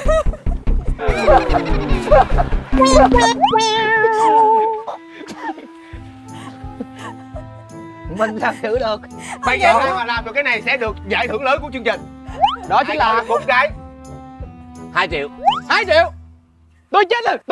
S1: Mình sao giữ được?
S5: Bây giờ ai mà làm được cái này sẽ được giải thưởng lớn của chương trình. Đó chính là một cái
S4: 2 triệu.
S5: 2 triệu. Tôi chết rồi.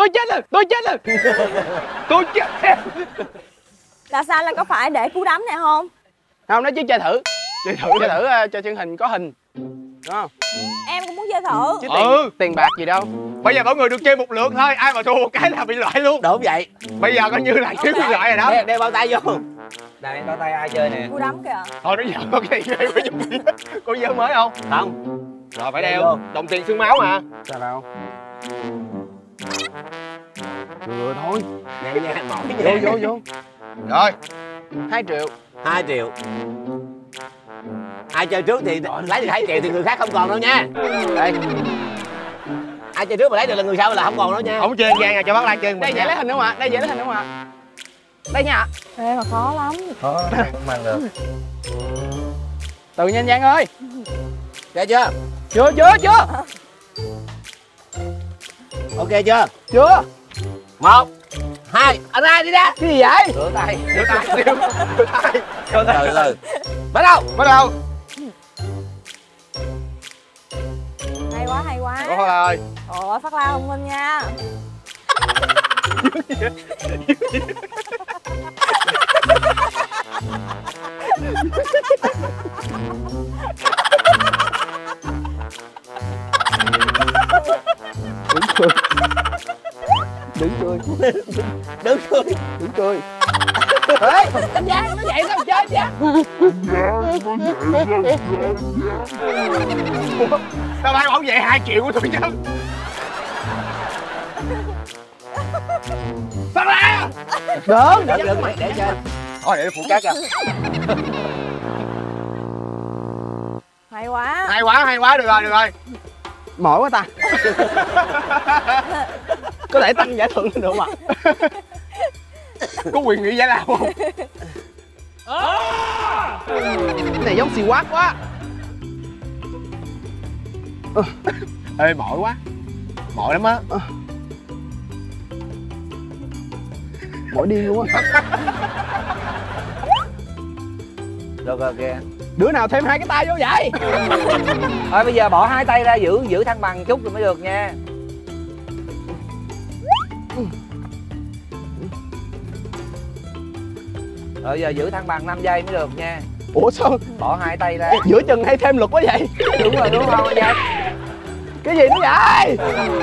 S2: Là sao, là có phải để cú đấm này không?
S7: Không, nó chứ chơi thử cho chương trình có hình. Đúng không?
S2: Em cũng muốn chơi thử.
S7: Chứ tiền bạc gì đâu.
S5: Bây giờ mọi người được chơi một lượt thôi, ai mà thua cái là bị loại luôn.
S4: Đúng vậy.
S5: Bây giờ coi như là thiếu bị loại rồi đó.
S4: Đeo bao tay vô.
S1: Đây bao tay ai chơi nè.
S2: Cú đấm kìa.
S5: Thôi nó giờ có cái này ghê quá dùng gì. Có giơ mới không?
S4: Không.
S5: Rồi phải đeo. Đồng tiền xương máu mà.
S7: Sao đâu?
S5: Vừa thôi.
S4: Nha mỏi.
S5: Vô. Rồi.
S7: 2 triệu.
S4: 2 triệu. Ai chơi trước thì lấy được 2 triệu thì người khác không còn đâu nha.
S7: Đây.
S4: Ai chơi trước mà lấy được là người sau là không còn đâu nha.
S5: Không chơi ăn gian cho bác Lan chơi mình.
S7: Đây dễ lấy hình không ạ? Đây nha.
S2: Ê mà khó lắm.
S1: Khó, không mang được.
S7: Từ nhanh Giang ơi.
S4: Ok chưa?
S7: Chưa.
S4: Ok chưa?
S7: Chưa.
S4: 1, 2, anh ra đi ra.
S7: Cái gì vậy?
S1: Rửa tay.
S4: Từ từ. Bắt đầu.
S2: Hay quá.
S5: Thôi ơi.
S2: Ồ, Phát La thông minh nha.
S1: Đứng cười.
S7: Ê, anh Giang, nó vậy sao mà chơi chứ?
S5: Tao phải bảo vệ 2 triệu của tụi chứ. Phát La.
S7: Được mày để chơi.
S5: Thôi để phụ trách cho.
S2: Hay quá.
S5: Hay quá, được rồi.
S7: Mỏi quá ta. Có thể tăng giải thưởng được mà. Có quyền nghỉ giải lao không? Cái này giống xì quát quá. Ê mỏi quá. Mỏi lắm á. Mỏi điên luôn á.
S1: Được rồi kìa.
S7: Đứa nào thêm 2 cái tay vô vậy?
S1: Thôi bây giờ bỏ 2 tay ra giữ thăng bằng chút rồi mới được nha. Rồi giờ giữ thăng bằng 5 giây mới được nha.
S7: Ủa sao?
S1: Bỏ 2 tay ra.
S7: Giữa chừng hay thêm lực quá vậy?
S1: Đúng rồi đúng không anh Giang?
S7: Cái gì nữa vậy?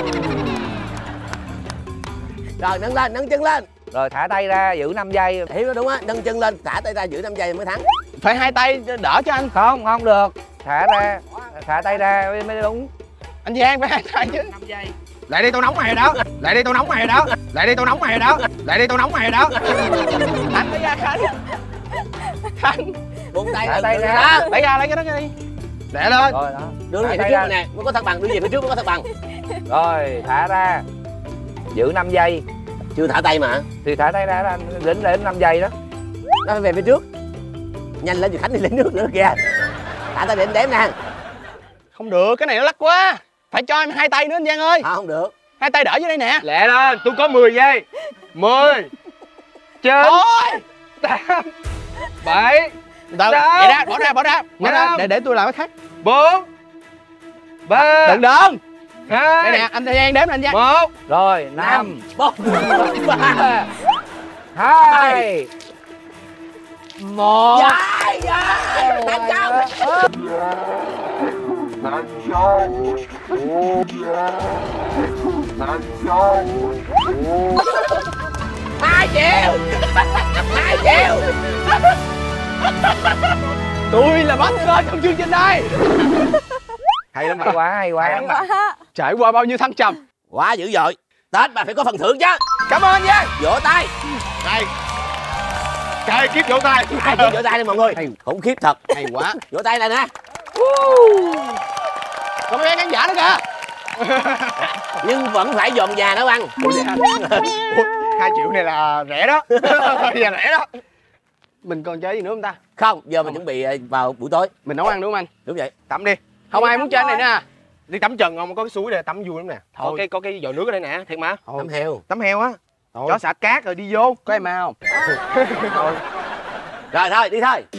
S4: Rồi nâng lên, nâng chân lên.
S1: Rồi thả tay ra giữ 5 giây.
S4: Hiểu đó đúng á, nâng chân lên, thả tay ra giữ 5 giây mới thắng.
S7: Phải 2 tay đỡ cho anh.
S1: Không được. Thả tay ra mới đúng.
S7: Anh Giang phải 2 tay chứ.
S1: 5 giây.
S7: Lại đi tao nóng mày đó. Lại đi tao nóng mày đó. Lại đi tao nóng mày đó. Lại đi tao nóng mày đó. Khánh lấy ra Khánh. Khánh.
S4: Buông tay
S1: thả tay ra.
S7: Đó. Lấy ra lấy cái đó đi. Để lên.
S1: Rồi đó.
S4: Đưa về phía trước nè, mới có thăng bằng, đưa về phía trước mới có thăng bằng.
S1: Rồi thả ra. Giữ 5 giây.
S4: Chưa thả tay mà.
S1: Thì thả tay ra đến 5 giây đó.
S4: Nó phải về phía trước. Nhanh lên, Khánh đi lấy nước nữa kìa. Thả tay để anh đếm nè.
S7: Không được, cái này nó lắc quá. Phải cho em 2 tay nữa anh Giang ơi.
S4: Không được.
S7: 2 tay đỡ dưới đây nè.
S5: Lẹ lên, tôi có 10 giây. 10 9
S7: Thôi
S5: 8 7
S7: vậy ra, bỏ ra. Để tôi làm cái khác.
S5: 4 3
S7: Đừng đừng.
S5: 2
S7: Đây nè, anh Giang đếm nè anh Giang.
S5: 1.
S1: Rồi 5
S4: 4 3
S1: 2
S7: 1.
S4: Dài thành công. Hai triệu.
S7: Tôi là master trong chương trình đây.
S1: Hay lắm, hay quá.
S7: Trải qua bao nhiêu thăng trầm.
S4: Quá dữ dội. Tết bà phải có phần thưởng chứ.
S7: Cảm ơn Giang.
S4: Vỗ tay.
S5: Đây. Cái kiếp vỗ tay.
S4: Ai cũng vỗ tay đi mọi người. Khủng khiếp thật.
S7: Hay quá.
S4: Vỗ tay này nè.
S7: Còn mấy khán giả nữa kìa.
S4: Nhưng vẫn phải dòm già nấu ăn.
S7: 2 triệu này là rẻ đó. Giờ rẻ đó. Mình còn chơi gì nữa không ta?
S4: Không, giờ mình chuẩn bị vào buổi tối.
S7: Mình nấu ăn đúng không anh?
S4: Đúng vậy.
S5: Tắm đi.
S7: Không ai muốn chơi này nè.
S5: Đi tắm trần không, có cái suối đây tắm vui lắm nè. Có cái vòi nước ở đây nè, thiệt mà.
S4: Tắm heo.
S5: Tắm heo á. Chó xả cát rồi đi vô.
S7: Có em không?
S4: Rồi thôi, đi thôi.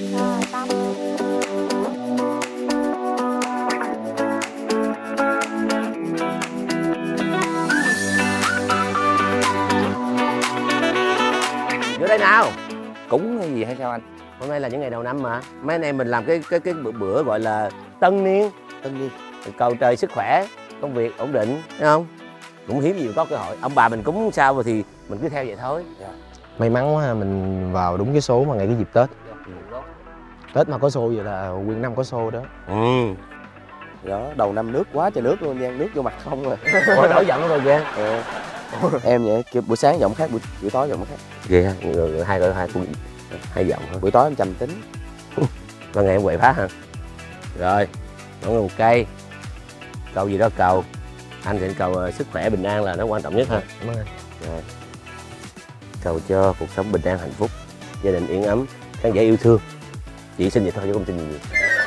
S4: Vô đây nào.
S1: Cúng hay gì hay sao anh?
S4: Hôm nay là những ngày đầu năm mà. Mấy anh em mình làm cái bữa gọi là tân niên. Cầu trời sức khỏe, công việc ổn định, thấy không? Cũng hiếm gì có cơ hội. Ông bà mình cúng sao rồi thì mình cứ theo vậy thôi.
S5: May mắn quá mình vào đúng cái số mà ngày cái dịp Tết. Tết mà có xô vậy là nguyên năm có xô đó.
S7: Đó, đầu năm nước quá trời nước luôn Giang, nước vô mặt không rồi.
S4: Ôi nổi giận rồi kìa.
S7: Em vậy, kiểu buổi sáng giọng khác, buổi tối giọng khác.
S4: Ghê ha, hai giọng thôi.
S7: Buổi tối em trầm tính.
S4: Ban ngày em quậy phá hả? Rồi, đóng một cây. Cầu gì đó cầu. Anh thì cầu sức khỏe bình an là nó quan trọng nhất ha.
S5: Cảm ơn anh.
S4: Rồi. Cầu cho cuộc sống bình an hạnh phúc, gia đình yên ấm, khán giả yêu thương. Chị xin vậy thôi chứ không xin gì nhiều.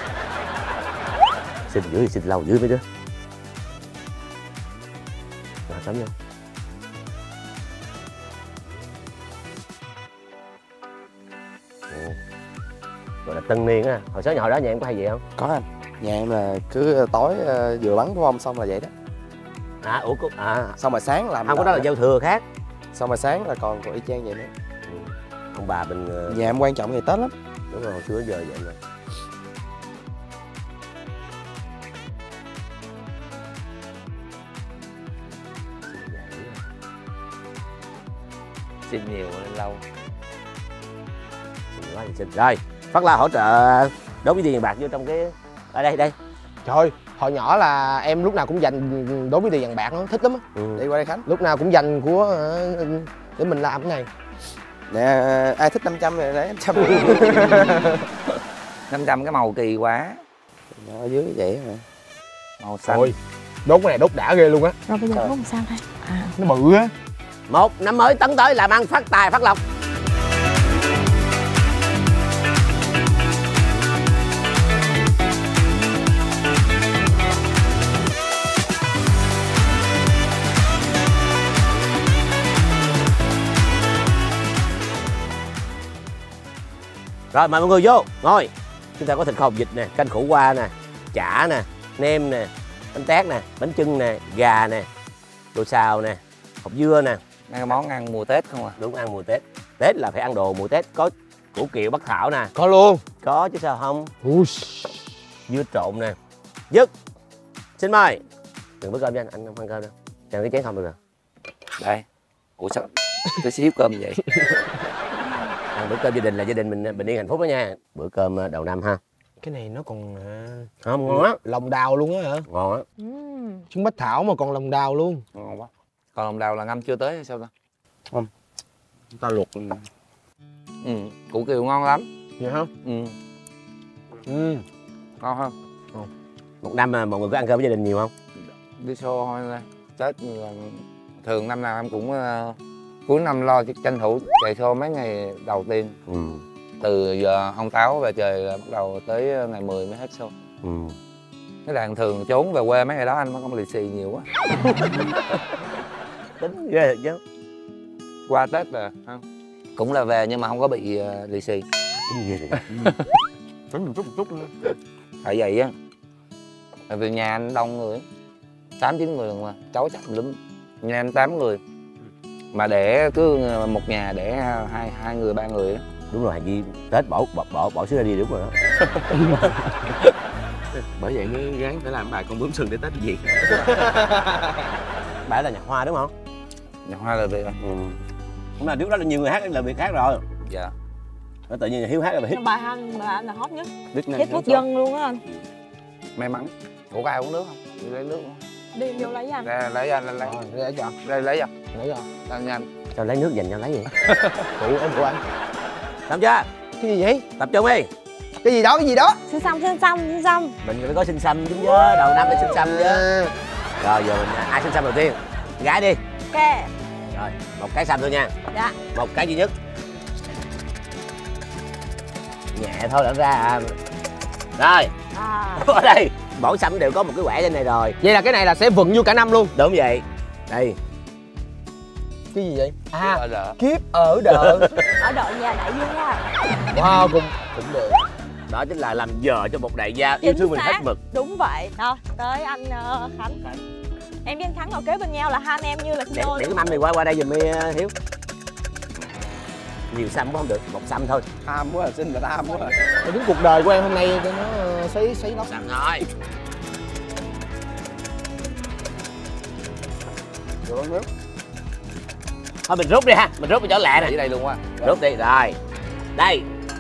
S4: Xin dữ thì xin lâu dữ mấy đứa. Rồi tắm vô. Gọi là tân niên á. Hồi sáng hồi đó nhà em có hay vậy không?
S7: Có anh. Nhà em là cứ tối vừa bắn của ông xong là vậy đó. Xong rồi sáng làm.
S4: Không có đó là giao thừa khác.
S7: Xong rồi sáng là còn y chang vậy nữa.
S4: Ông bà mình
S7: nhà em quan trọng ngày Tết lắm.
S4: Đúng rồi, hồi xưa giờ vậy mà.
S1: Xin nhiều nên lâu.
S4: Xin quá thì xin. Rồi, Phát La hỗ trợ đố với tiền bạc vô trong cái ở đây.
S7: Trời ơi, hồi nhỏ là em lúc nào cũng dành đố với tiền vàng bạc, nó thích lắm á. Đi qua đây Khánh. Lúc nào cũng dành của để mình làm cái này. Nè, ai thích 500 này lấy 500.
S1: 500 cái màu kỳ quá.
S7: Ở dưới vậy hả?
S1: Màu xanh.
S7: Thôi, Đốt cái này đốt đã ghê luôn á.
S2: Rồi bây giờ đốt làm sao đây?
S7: Nó bự á.
S4: Một năm mới tấn tới làm ăn phát tài phát lộc. Rồi mời mọi người vô ngồi. Chúng ta có thịt kho hột vịt nè, canh khổ qua nè, chả nè, nem nè, bánh tét nè, bánh chưng nè, gà nè, đồ xào nè, hột dưa nè.
S1: Mấy món ăn mùa Tết không à?
S4: Đúng, ăn mùa Tết. Tết là phải ăn đồ mùa Tết. Có củ kiệu Bắc Thảo nè.
S7: Có luôn.
S4: Có chứ sao không. Dưa trộn nè. Dứt. Xin mời. Đừng bữa cơm cho anh không ăn cơm đâu. Cho cái chén không được rồi.
S1: Đây. Ủa sao tôi xíu cơm vậy?
S4: Ăn bữa cơm gia đình là gia đình mình bình yên hạnh phúc đó nha. Bữa cơm đầu năm ha.
S7: Cái này nó còn
S4: không ngon á.
S7: Lòng đào luôn á hả?
S4: Ngon á.
S7: Trứng Bách Thảo mà còn lòng đào luôn.
S1: Ngon quá. Còn lòng đào là ngâm chưa tới hay sao ta?
S5: Không. Ta luộc.
S1: Củ kiệu ngon lắm.
S7: Vậy hả?
S1: Ngon không?
S4: Một năm mà mọi người có ăn cơm với gia đình nhiều không?
S1: Đi show thôi. Tết thường năm nào em cũng cuối năm lo tranh thủ chạy show mấy ngày đầu tiên. Từ giờ ông Táo về trời bắt đầu tới ngày 10 mới hết show. Cái đàn thường trốn về quê mấy ngày đó anh mới có lì xì nhiều quá.
S4: Tính ghê chứ.
S1: Qua Tết là không? Cũng là về nhưng mà không có bị lì xì.
S4: Tính ghê rồi.
S5: Tính một chút nữa.
S1: Phải vậy á. Tại vì nhà anh đông người, 8-9 người mà cháu chậm lắm. Nhà em 8 người. Mà để cứ một nhà để hai người 3 người á.
S4: Đúng rồi, Hà Di Tết bỏ xứ ra đi đúng rồi đó.
S5: Bởi vậy mới gắng phải làm bài con bướm sừng để Tết Việt.
S4: Bà là nhạc Hoa đúng không?
S1: Nhạc Hoa là Việt.
S4: Nhưng mà trước đó là nhiều người hát là Việt khác rồi.
S1: Dạ.
S4: Nó tự nhiên Hiếu hát là hit.
S2: Bài anh là hot nhất.
S5: Hit
S2: quốc dân luôn á anh.
S1: May mắn. Ủa có ai uống nước không? Đi lấy nước không?
S2: Đi vô lấy anh.
S1: Ra lấy anh lấy.
S7: Lấy cho.
S1: Đây lấy cho.
S7: Lấy cho.
S1: Ăn nhanh.
S4: Sao lấy nước dành cho lấy vậy?
S7: Phụ em của anh.
S4: Xong chưa?
S7: Cái gì vậy?
S4: Tập trung đi.
S7: Cái gì đó?
S2: Xin xong.
S4: Mình phải có xin xăm chứ, đầu năm phải xin xăm chứ. Rồi giờ mình ai xin xăm đầu tiên? Gái đi.
S2: Ok.
S4: Rồi, một cái xăm thôi nha.
S2: Dạ.
S4: Một cái duy nhất. Nhẹ thôi đã ra. Rồi. Ở đây, mỗi xăm đều có một cái quẻ trên này rồi.
S7: Vậy là cái này là sẽ vựng vô cả năm luôn.
S4: Đúng vậy. Đây.
S7: Cái gì vậy?
S1: Kiếp
S7: ở đợ.
S2: Ở đợi nhà đại gia.
S7: Wow, cũng được.
S4: Đó chính là làm vợ cho một đại gia yêu thương mình hết mực.
S2: Đúng vậy. Rồi, tới anh Khánh. Em với anh Khánh ngồi kế bên nhau là hai anh em như là
S4: để cái mâm này qua đây giùm đi Hiếu. Nhiều xăm cũng không được, một xăm thôi.
S5: Tham quá, xin là tham quá.
S7: Đến cuộc đời của em hôm nay cho nó sấy nó.
S4: Xăm thôi.
S5: Được nước.
S4: Thôi mình rút đi ha, mình rút vào chỗ lẹ nè.
S1: Ở đây luôn á.
S4: Rút đi, rồi. Đây.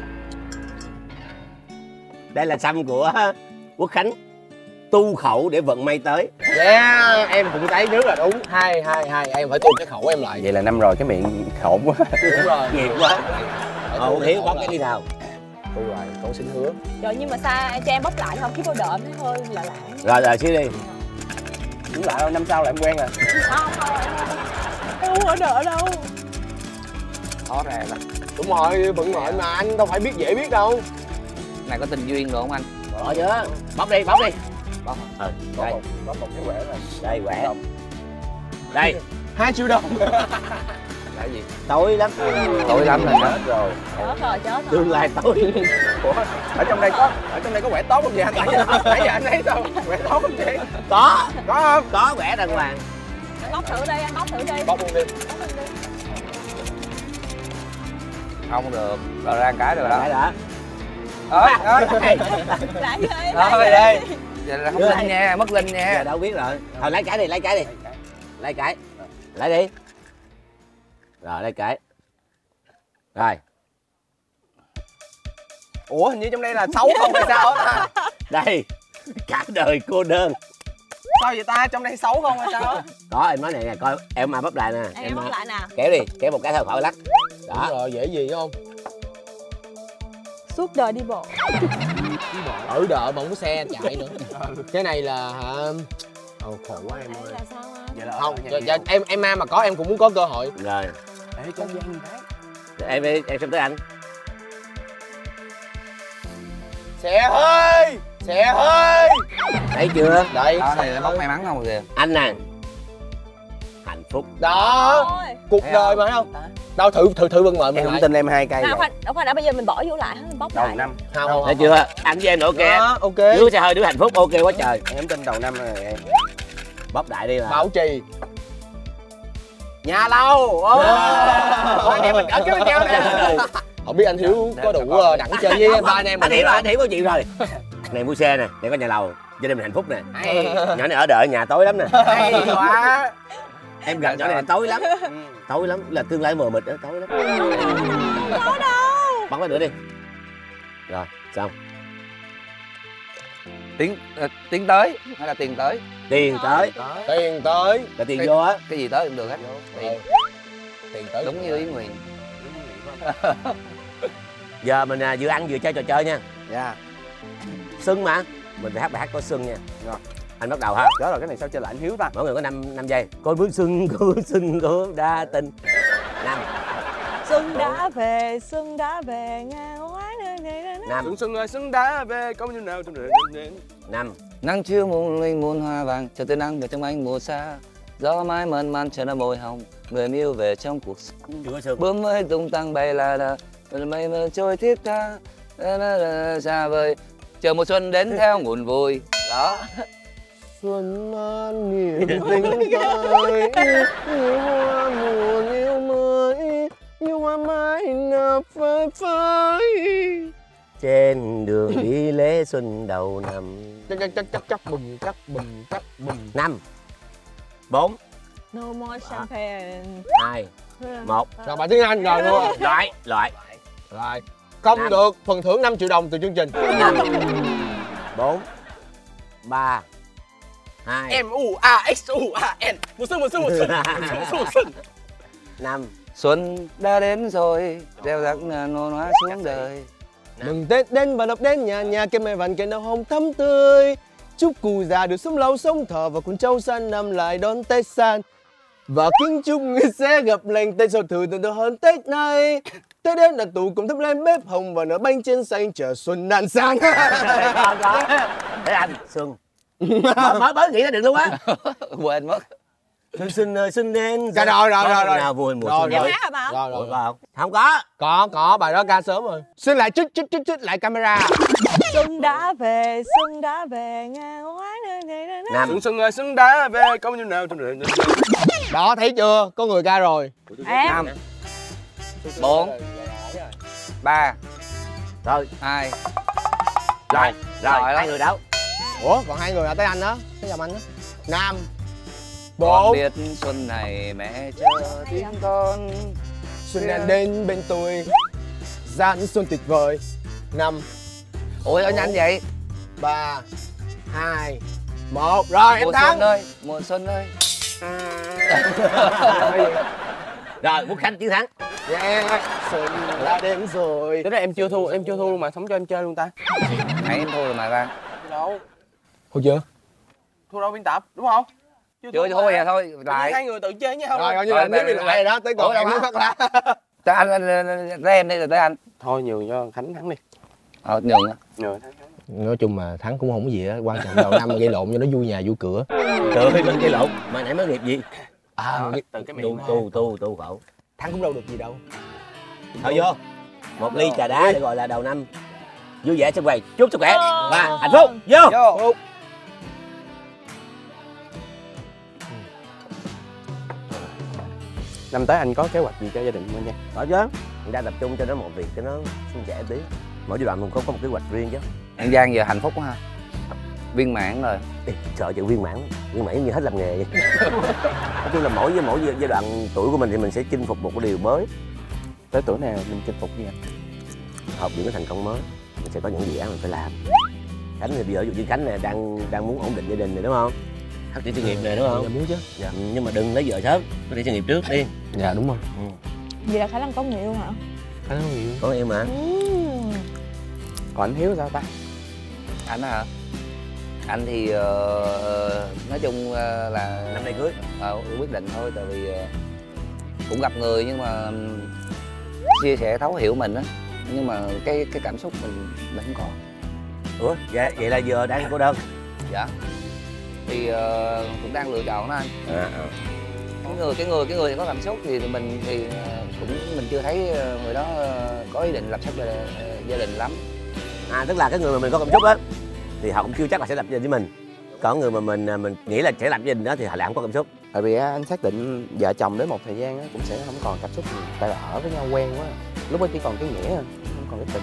S4: Đây là xăm của Quốc Khánh. Tu khẩu để vận may tới.
S7: Yeah, em cũng thấy nước là đúng. Hai, em phải tu cái khẩu em lại.
S5: Vậy là năm rồi cái miệng khổn quá.
S7: Đúng rồi.
S4: Nghiệp quá. Hiếu bóc cái đi nào.
S7: Tu rồi, con xin hứa.
S2: Trời nhưng mà sao cho em bóc lại không? Khi cô đợi em hơi là lạ.
S4: Rồi xíu đi.
S5: Đúng lại đâu, năm sau là em quen rồi.
S2: Không, em không ở đợi đâu.
S1: Khó ra là.
S7: Đúng rồi, bận mệnh mà anh đâu phải biết dễ biết đâu.
S1: Này có tình duyên được không anh?
S4: Có chứ. Bóc đi. Bóc.
S5: Đây. Có một cái quẻ này.
S4: Đây quẻ. Đây.
S7: 2 triệu đồng.
S1: Là gì?
S4: Tối lắm.
S1: Tối lắm rồi.
S5: Chết rồi.
S2: Chết rồi.
S4: Tương lai tối.
S5: Ủa, ở trong đây có quẻ tốt không vậy anh? Nãy giờ anh thấy sao? Quẻ tốt không vậy?
S4: Có
S5: không?
S4: Có quẻ đàng hoàng.
S2: Bóc thử đi, anh bóc thử đi.
S7: Bóc luôn đi.
S1: Không được. Rồi ra cái rồi đó.
S4: Cái đó.
S1: Thôi.
S2: Thôi
S1: đây. Vậy là không linh nha, mất linh nha.
S4: Giờ đâu biết rồi. Thôi lấy cái đi. Lấy cái. Lấy đi. Rồi lấy cái. Rồi.
S5: Ủa hình như trong đây là 6 không hay sao á?
S4: Đây. Cả đời cô đơn.
S5: Sao vậy ta? Trong đây 6 không hay sao?
S4: Có em nói này nè, coi em mà bắp lại nè.
S2: Em bóc lại nè.
S4: Kéo đi, kéo một cái thôi khỏi lắc. Đó.
S7: Đúng rồi, dễ gì không?
S2: Suốt đời đi bộ.
S7: Ở đợi mà không có xe chạy nữa. Cái này là Khổ quá em ơi.
S2: Là sao anh?
S5: Vậy là
S7: Không, dạ, em mà có em cũng muốn có cơ hội.
S4: Rồi.
S5: Ê, cho Giang gì đấy.
S4: Em xem tới anh.
S7: Xe hơi.
S4: Thấy chưa?
S7: Đây.
S1: Đó, này là bóc may mắn không kìa.
S4: Anh nè. Hạnh phúc.
S7: Đó. Cuộc đời mà thấy không? Đâu thử vận mệnh
S5: Em
S7: mình
S5: không tin em 2 cây.
S2: Nào khoan đã, bây giờ mình bỏ vô lại mình bóc
S5: Đầu
S2: lại.
S5: năm.
S7: Không.
S4: Thấy chưa? Anh với em ok.
S7: Ok.
S4: Đứa xe hơi đứa hạnh phúc ok quá trời.
S5: Em tin đầu năm rồi em.
S4: Bóc đại đi mà.
S7: Bảo trì.
S5: Nhà lâu.
S7: Anh em mình ở cái bên nhau nè. Không biết anh Hiếu có đủ đẳng chơi với ba anh em mình.
S4: Anh hiểu câu chuyện rồi. Này mua xe nè, này có nhà lầu, gia đình mình hạnh phúc nè. Nhỏ này ở đợi nhà tối lắm nè.
S5: Hay quá.
S4: Em gần nhỏ này là tối lắm. Tối lắm là tương lai mờ mịt đó, tối lắm.
S2: Có đâu.
S4: Bắn cái nữa đi. Rồi, xong.
S1: Tiến tới hay là tiền tới?
S4: Tiền tới.
S7: Tiền tới.
S4: Là tiền vô á.
S1: Cái gì tới cũng được hết.
S7: Tiền tới.
S1: Đúng như ý nguyện.
S4: Giờ mình vừa ăn vừa chơi trò chơi nha.
S5: Dạ.
S4: Xuân mà, mình phải hát bài hát có xuân nha.
S5: Rồi.
S4: Anh bắt đầu ha.
S5: Đó là cái này sao chơi lại anh Hiếu ta?
S4: Mỗi người có 5 giây. Coi bước xuân của đa tình. 5.
S2: Xuân đã về ngang quá nơi
S4: 5.
S5: Xuân ơi, xuân đã về, có như nào trong đời đến.
S4: 5.
S1: Nắng chiều muôn linh muôn hoa vàng, cho tới nắng về trong anh mùa xa. Gió mãi mơn man chờ nó môi hồng, người yêu về trong cuộc sống.
S4: Chưa có xuân.
S1: Bướm mới tung tăng bay là đà, mây mơ trôi thiết tha, xa vời, chờ mùa xuân đến theo nguồn vui. Đó.
S7: Xuân man niềm tình tới, như hoa mùa yêu mới, như hoa mai nở phơi phới.
S4: Trên đường đi lễ xuân đầu năm.
S7: Chắc bùm.
S4: 5. 4.
S2: No more champagne.
S4: 2. 1.
S7: Rồi bài tiếng Anh rồi luôn.
S4: Loại.
S7: Rồi. Không
S4: 5.
S7: được phần thưởng 5 triệu đồng từ chương trình.
S4: 5. 4. 3. 2.
S5: M-U-A-X-U-A-N. Mùa xuân.
S4: 5.
S1: Xuân đã đến rồi, gieo rắc nôn hóa xuống đời.
S7: Mừng Tết đến và đập đến nhà cây mai vàng cây đào hồng thắm tươi. Chúc cụ già được sống lâu sống thọ và con cháu sang năm lại đón Tết san. Và kính chúc người sẽ gặp lành Tết sau thử từ hơn Tết này. Tết đến là tụ cùng thắp lên bếp hồng và nở bánh trên xanh chờ xuân đàn sang.
S4: Thế anh Xuân. Mới nghĩ ra được luôn á.
S1: Quên mất.
S4: Xuân ơi xuân đến.
S7: Dạ rồi.
S4: Nào vui mùa xuân.
S2: Em hát hả bà?
S7: Rồi.
S4: Không có.
S7: Có bài đó ca sớm rồi. Xin lại chích lại camera.
S2: Xuân đã về ngang quá nơi
S4: 5.
S5: Xuân ơi, xuân đã về, có như nào trong đời đến.
S7: Đó thấy chưa? Có người ca rồi.
S2: Em
S1: 5 4 3
S4: Rồi.
S1: 2
S4: Rồi,
S1: Rồi.
S4: hai người đấu.
S7: Ủa còn 2 người là tới anh đó. Tới giùm anh đó. 5
S1: Con
S7: 4.
S1: biết xuân này mẹ chờ tiếng con.
S7: Xuân đang đến bên tôi. Giáng xuân tuyệt vời. 5
S1: Ủa sao nhanh vậy?
S7: 3 2 1. Rồi em
S1: Mùa
S7: thắng.
S1: xuân ơi, mùa xuân ơi.
S4: Rồi, Quốc Khánh chiến thắng.
S7: Yeah, xuân đã đến rồi.
S5: Thế đó em chưa thua luôn mà, không cho em chơi luôn ta.
S1: Nãy em thua rồi mà Lan.
S5: Đâu?
S7: Thua chưa?
S5: Thua đâu biên tập, đúng không?
S1: Chưa thôi à, thôi lại.
S5: Hai người tự chơi nhau.
S7: Rồi như là nếu bị lại rồi đó, tới còn em mới phát lá.
S1: Tới anh tới em đi rồi tới anh.
S5: Thôi nhường cho Khánh thắng đi.
S1: Nhường á.
S5: Nhường.
S7: Nói chung mà thắng cũng không có gì á, quan trọng đầu năm gây lộn cho nó vui nhà vui cửa.
S4: Trời ơi, lên cây lộn. Mà nãy mới nghiệp gì?
S5: Từ cái miệng
S4: Tu khẩu.
S7: Thắng cũng đâu được gì đâu.
S4: Thôi vô. Một ly trà đá để gọi là đầu năm. Vui vẻ trong quầy, chúc sức khỏe và hạnh phúc. Vô.
S5: Năm tới anh có kế hoạch gì cho gia đình mình nha?
S4: Có chứ. Mình đang tập trung cho nó một việc cho nó suôn sẻ tí. Mỗi giai đoạn mình có một kế hoạch riêng chứ.
S1: Anh Giang giờ hạnh phúc quá ha. Viên mãn rồi.
S4: Sợ chữ viên mãn như hết làm nghề vậy. Nói chung là mỗi giai đoạn tuổi của mình thì mình sẽ chinh phục một cái điều mới.
S5: Tới tuổi nào mình chinh phục gì anh?
S4: Học những cái thành công mới, mình sẽ có những dự án mình phải làm. Khánh thì bây giờ ví dụ như Khánh này đang muốn ổn định gia đình này đúng không? Phát triển sự nghiệp này đúng không?
S7: Dạ muốn chứ.
S4: Dạ. Nhưng mà đừng lấy vợ sớm, phát triển sự nghiệp trước đi.
S7: Dạ đúng rồi.
S2: Vậy là khả năng có người yêu hả?
S7: Khả năng nhiều.
S4: Có em mà.
S5: Còn anh Hiếu sao ta?
S1: Anh hả? Anh thì nói chung là
S4: năm nay cưới.
S1: Quyết định thôi, tại vì cũng gặp người nhưng mà chia sẻ thấu hiểu mình á, nhưng mà cái cảm xúc mình không có.
S4: Ủa vậy là giờ đang cô đơn?
S1: Dạ thì cũng đang lựa chọn đó anh. Cái người thì có cảm xúc thì mình thì cũng mình chưa thấy người đó có ý định lập sắp gia đình lắm.
S4: Tức là cái người mà mình có cảm xúc á thì họ cũng chưa chắc là sẽ lập gia đình với mình. Còn người mà mình nghĩ là sẽ lập gia đình đó thì họ lại không có cảm xúc.
S5: Tại vì anh xác định vợ chồng đến một thời gian á cũng sẽ không còn cảm xúc gì, tại là ở với nhau quen quá, lúc đó chỉ còn cái nghĩa không còn cái tình.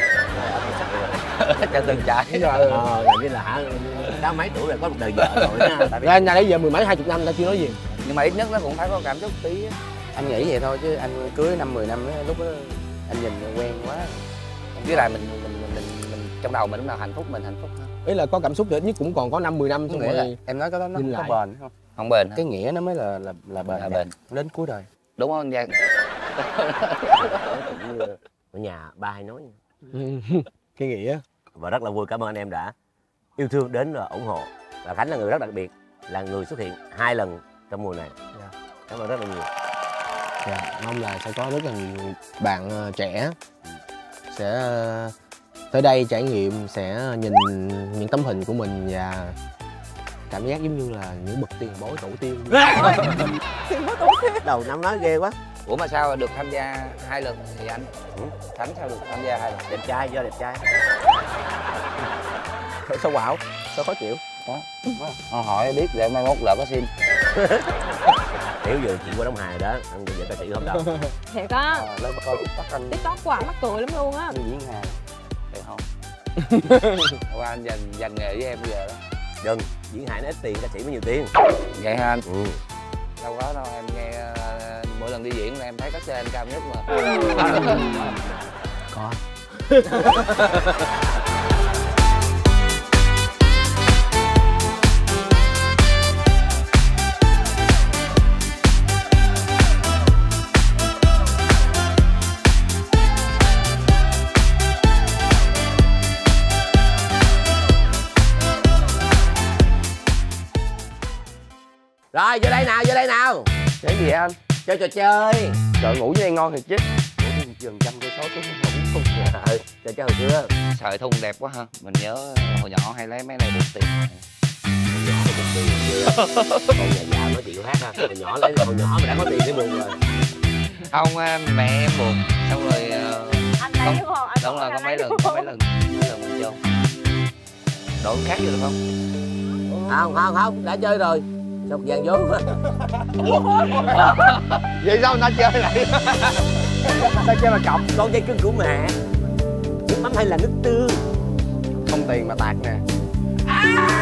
S1: Cho từng trải
S4: rồi. Làm như là hả, đã mấy tuổi rồi có một đời vợ rồi ha.
S7: Tại vì anh nãy giờ 10 mấy 20 năm ta chưa nói gì.
S1: Nhưng mà ít nhất nó cũng phải có cảm xúc tí á.
S5: Anh nghĩ vậy thôi chứ anh cưới 5-10 năm đó, lúc đó anh nhìn quen quá.
S1: Với lại mình trong đầu mình lúc nào hạnh phúc mình hạnh phúc thôi.
S7: Ý là có cảm xúc thì ít nhất cũng còn có 5-10 năm xong rồi.
S5: Em nói cái đó nó không có bền không?
S1: Không bền.
S5: Cái nghĩa nó mới là bền đến cuối đời.
S1: Đúng không anh Giang?
S4: Ở nhà ba hay nói
S7: cái nghĩa.
S4: Và rất là vui, cảm ơn anh em đã yêu thương đến và ủng hộ. Và Khánh là người rất đặc biệt, là người xuất hiện 2 lần trong mùa này. Cảm ơn rất là nhiều.
S7: Mong là sẽ có rất là nhiều bạn trẻ sẽ tới đây trải nghiệm, sẽ nhìn những tấm hình của mình và cảm giác giống như là những bậc tiền bối tổ tiên.
S4: Tiền bối tổ tiên. Đầu năm nói ghê quá.
S1: Ủa mà sao được tham gia 2 lần thì anh? Khánh sao được tham gia 2 lần?
S4: Đẹp trai, do đẹp trai.
S5: Sao quạo? Sao khó chịu?
S1: Đó. Hỏi biết để mai mốt lỡ có xin.
S4: Tiểu giờ chuyện qua Đông Hải đó, anh bây giờ ca sĩ không đâu.
S2: Thiệt á.
S5: Lên coi TikTok anh.
S2: TikTok của anh mắc cười lắm luôn á.
S5: Diễn hài.
S1: Thì không. Qua anh dành nghề với em bây giờ đó.
S4: Đừng, diễn hài nó ít tiền, ca sĩ mới nhiều tiền.
S1: Vậy hả anh? Đâu có đâu, em nghe mỗi lần đi diễn là em thấy cấp trên cao nhất mà.
S7: Có.
S4: Rồi vô đây nào, vô đây nào.
S5: Cái gì vậy anh?
S4: Chơi trò chơi.
S5: Trời, ngủ với em ngon thiệt chứ. Ngủ đi gần 100 cây số xuống không
S4: Chơi chơi hồi xưa.
S1: Sợi thun đẹp quá ha. Mình nhớ hồi nhỏ hay lấy mấy này được tiền.
S4: Con nhà già nói chuyện khác ha. Hồi nhỏ lấy hồi nhỏ mà đã có tiền để buồn rồi.
S1: Không, mẹ em buồn. Xong rồi
S2: anh lấy đúng không? Anh
S1: đúng rồi, có mấy lần mình vô. Đổi khác vô được không?
S4: Không, đã chơi rồi. Sao vàng vốn quá.
S5: Vậy sao người ta chơi lại? Sao chơi mà cọc?
S4: Con dây cưng của mẹ. Nước mắm hay là nước tương?
S5: Không tiền mà tạt nè.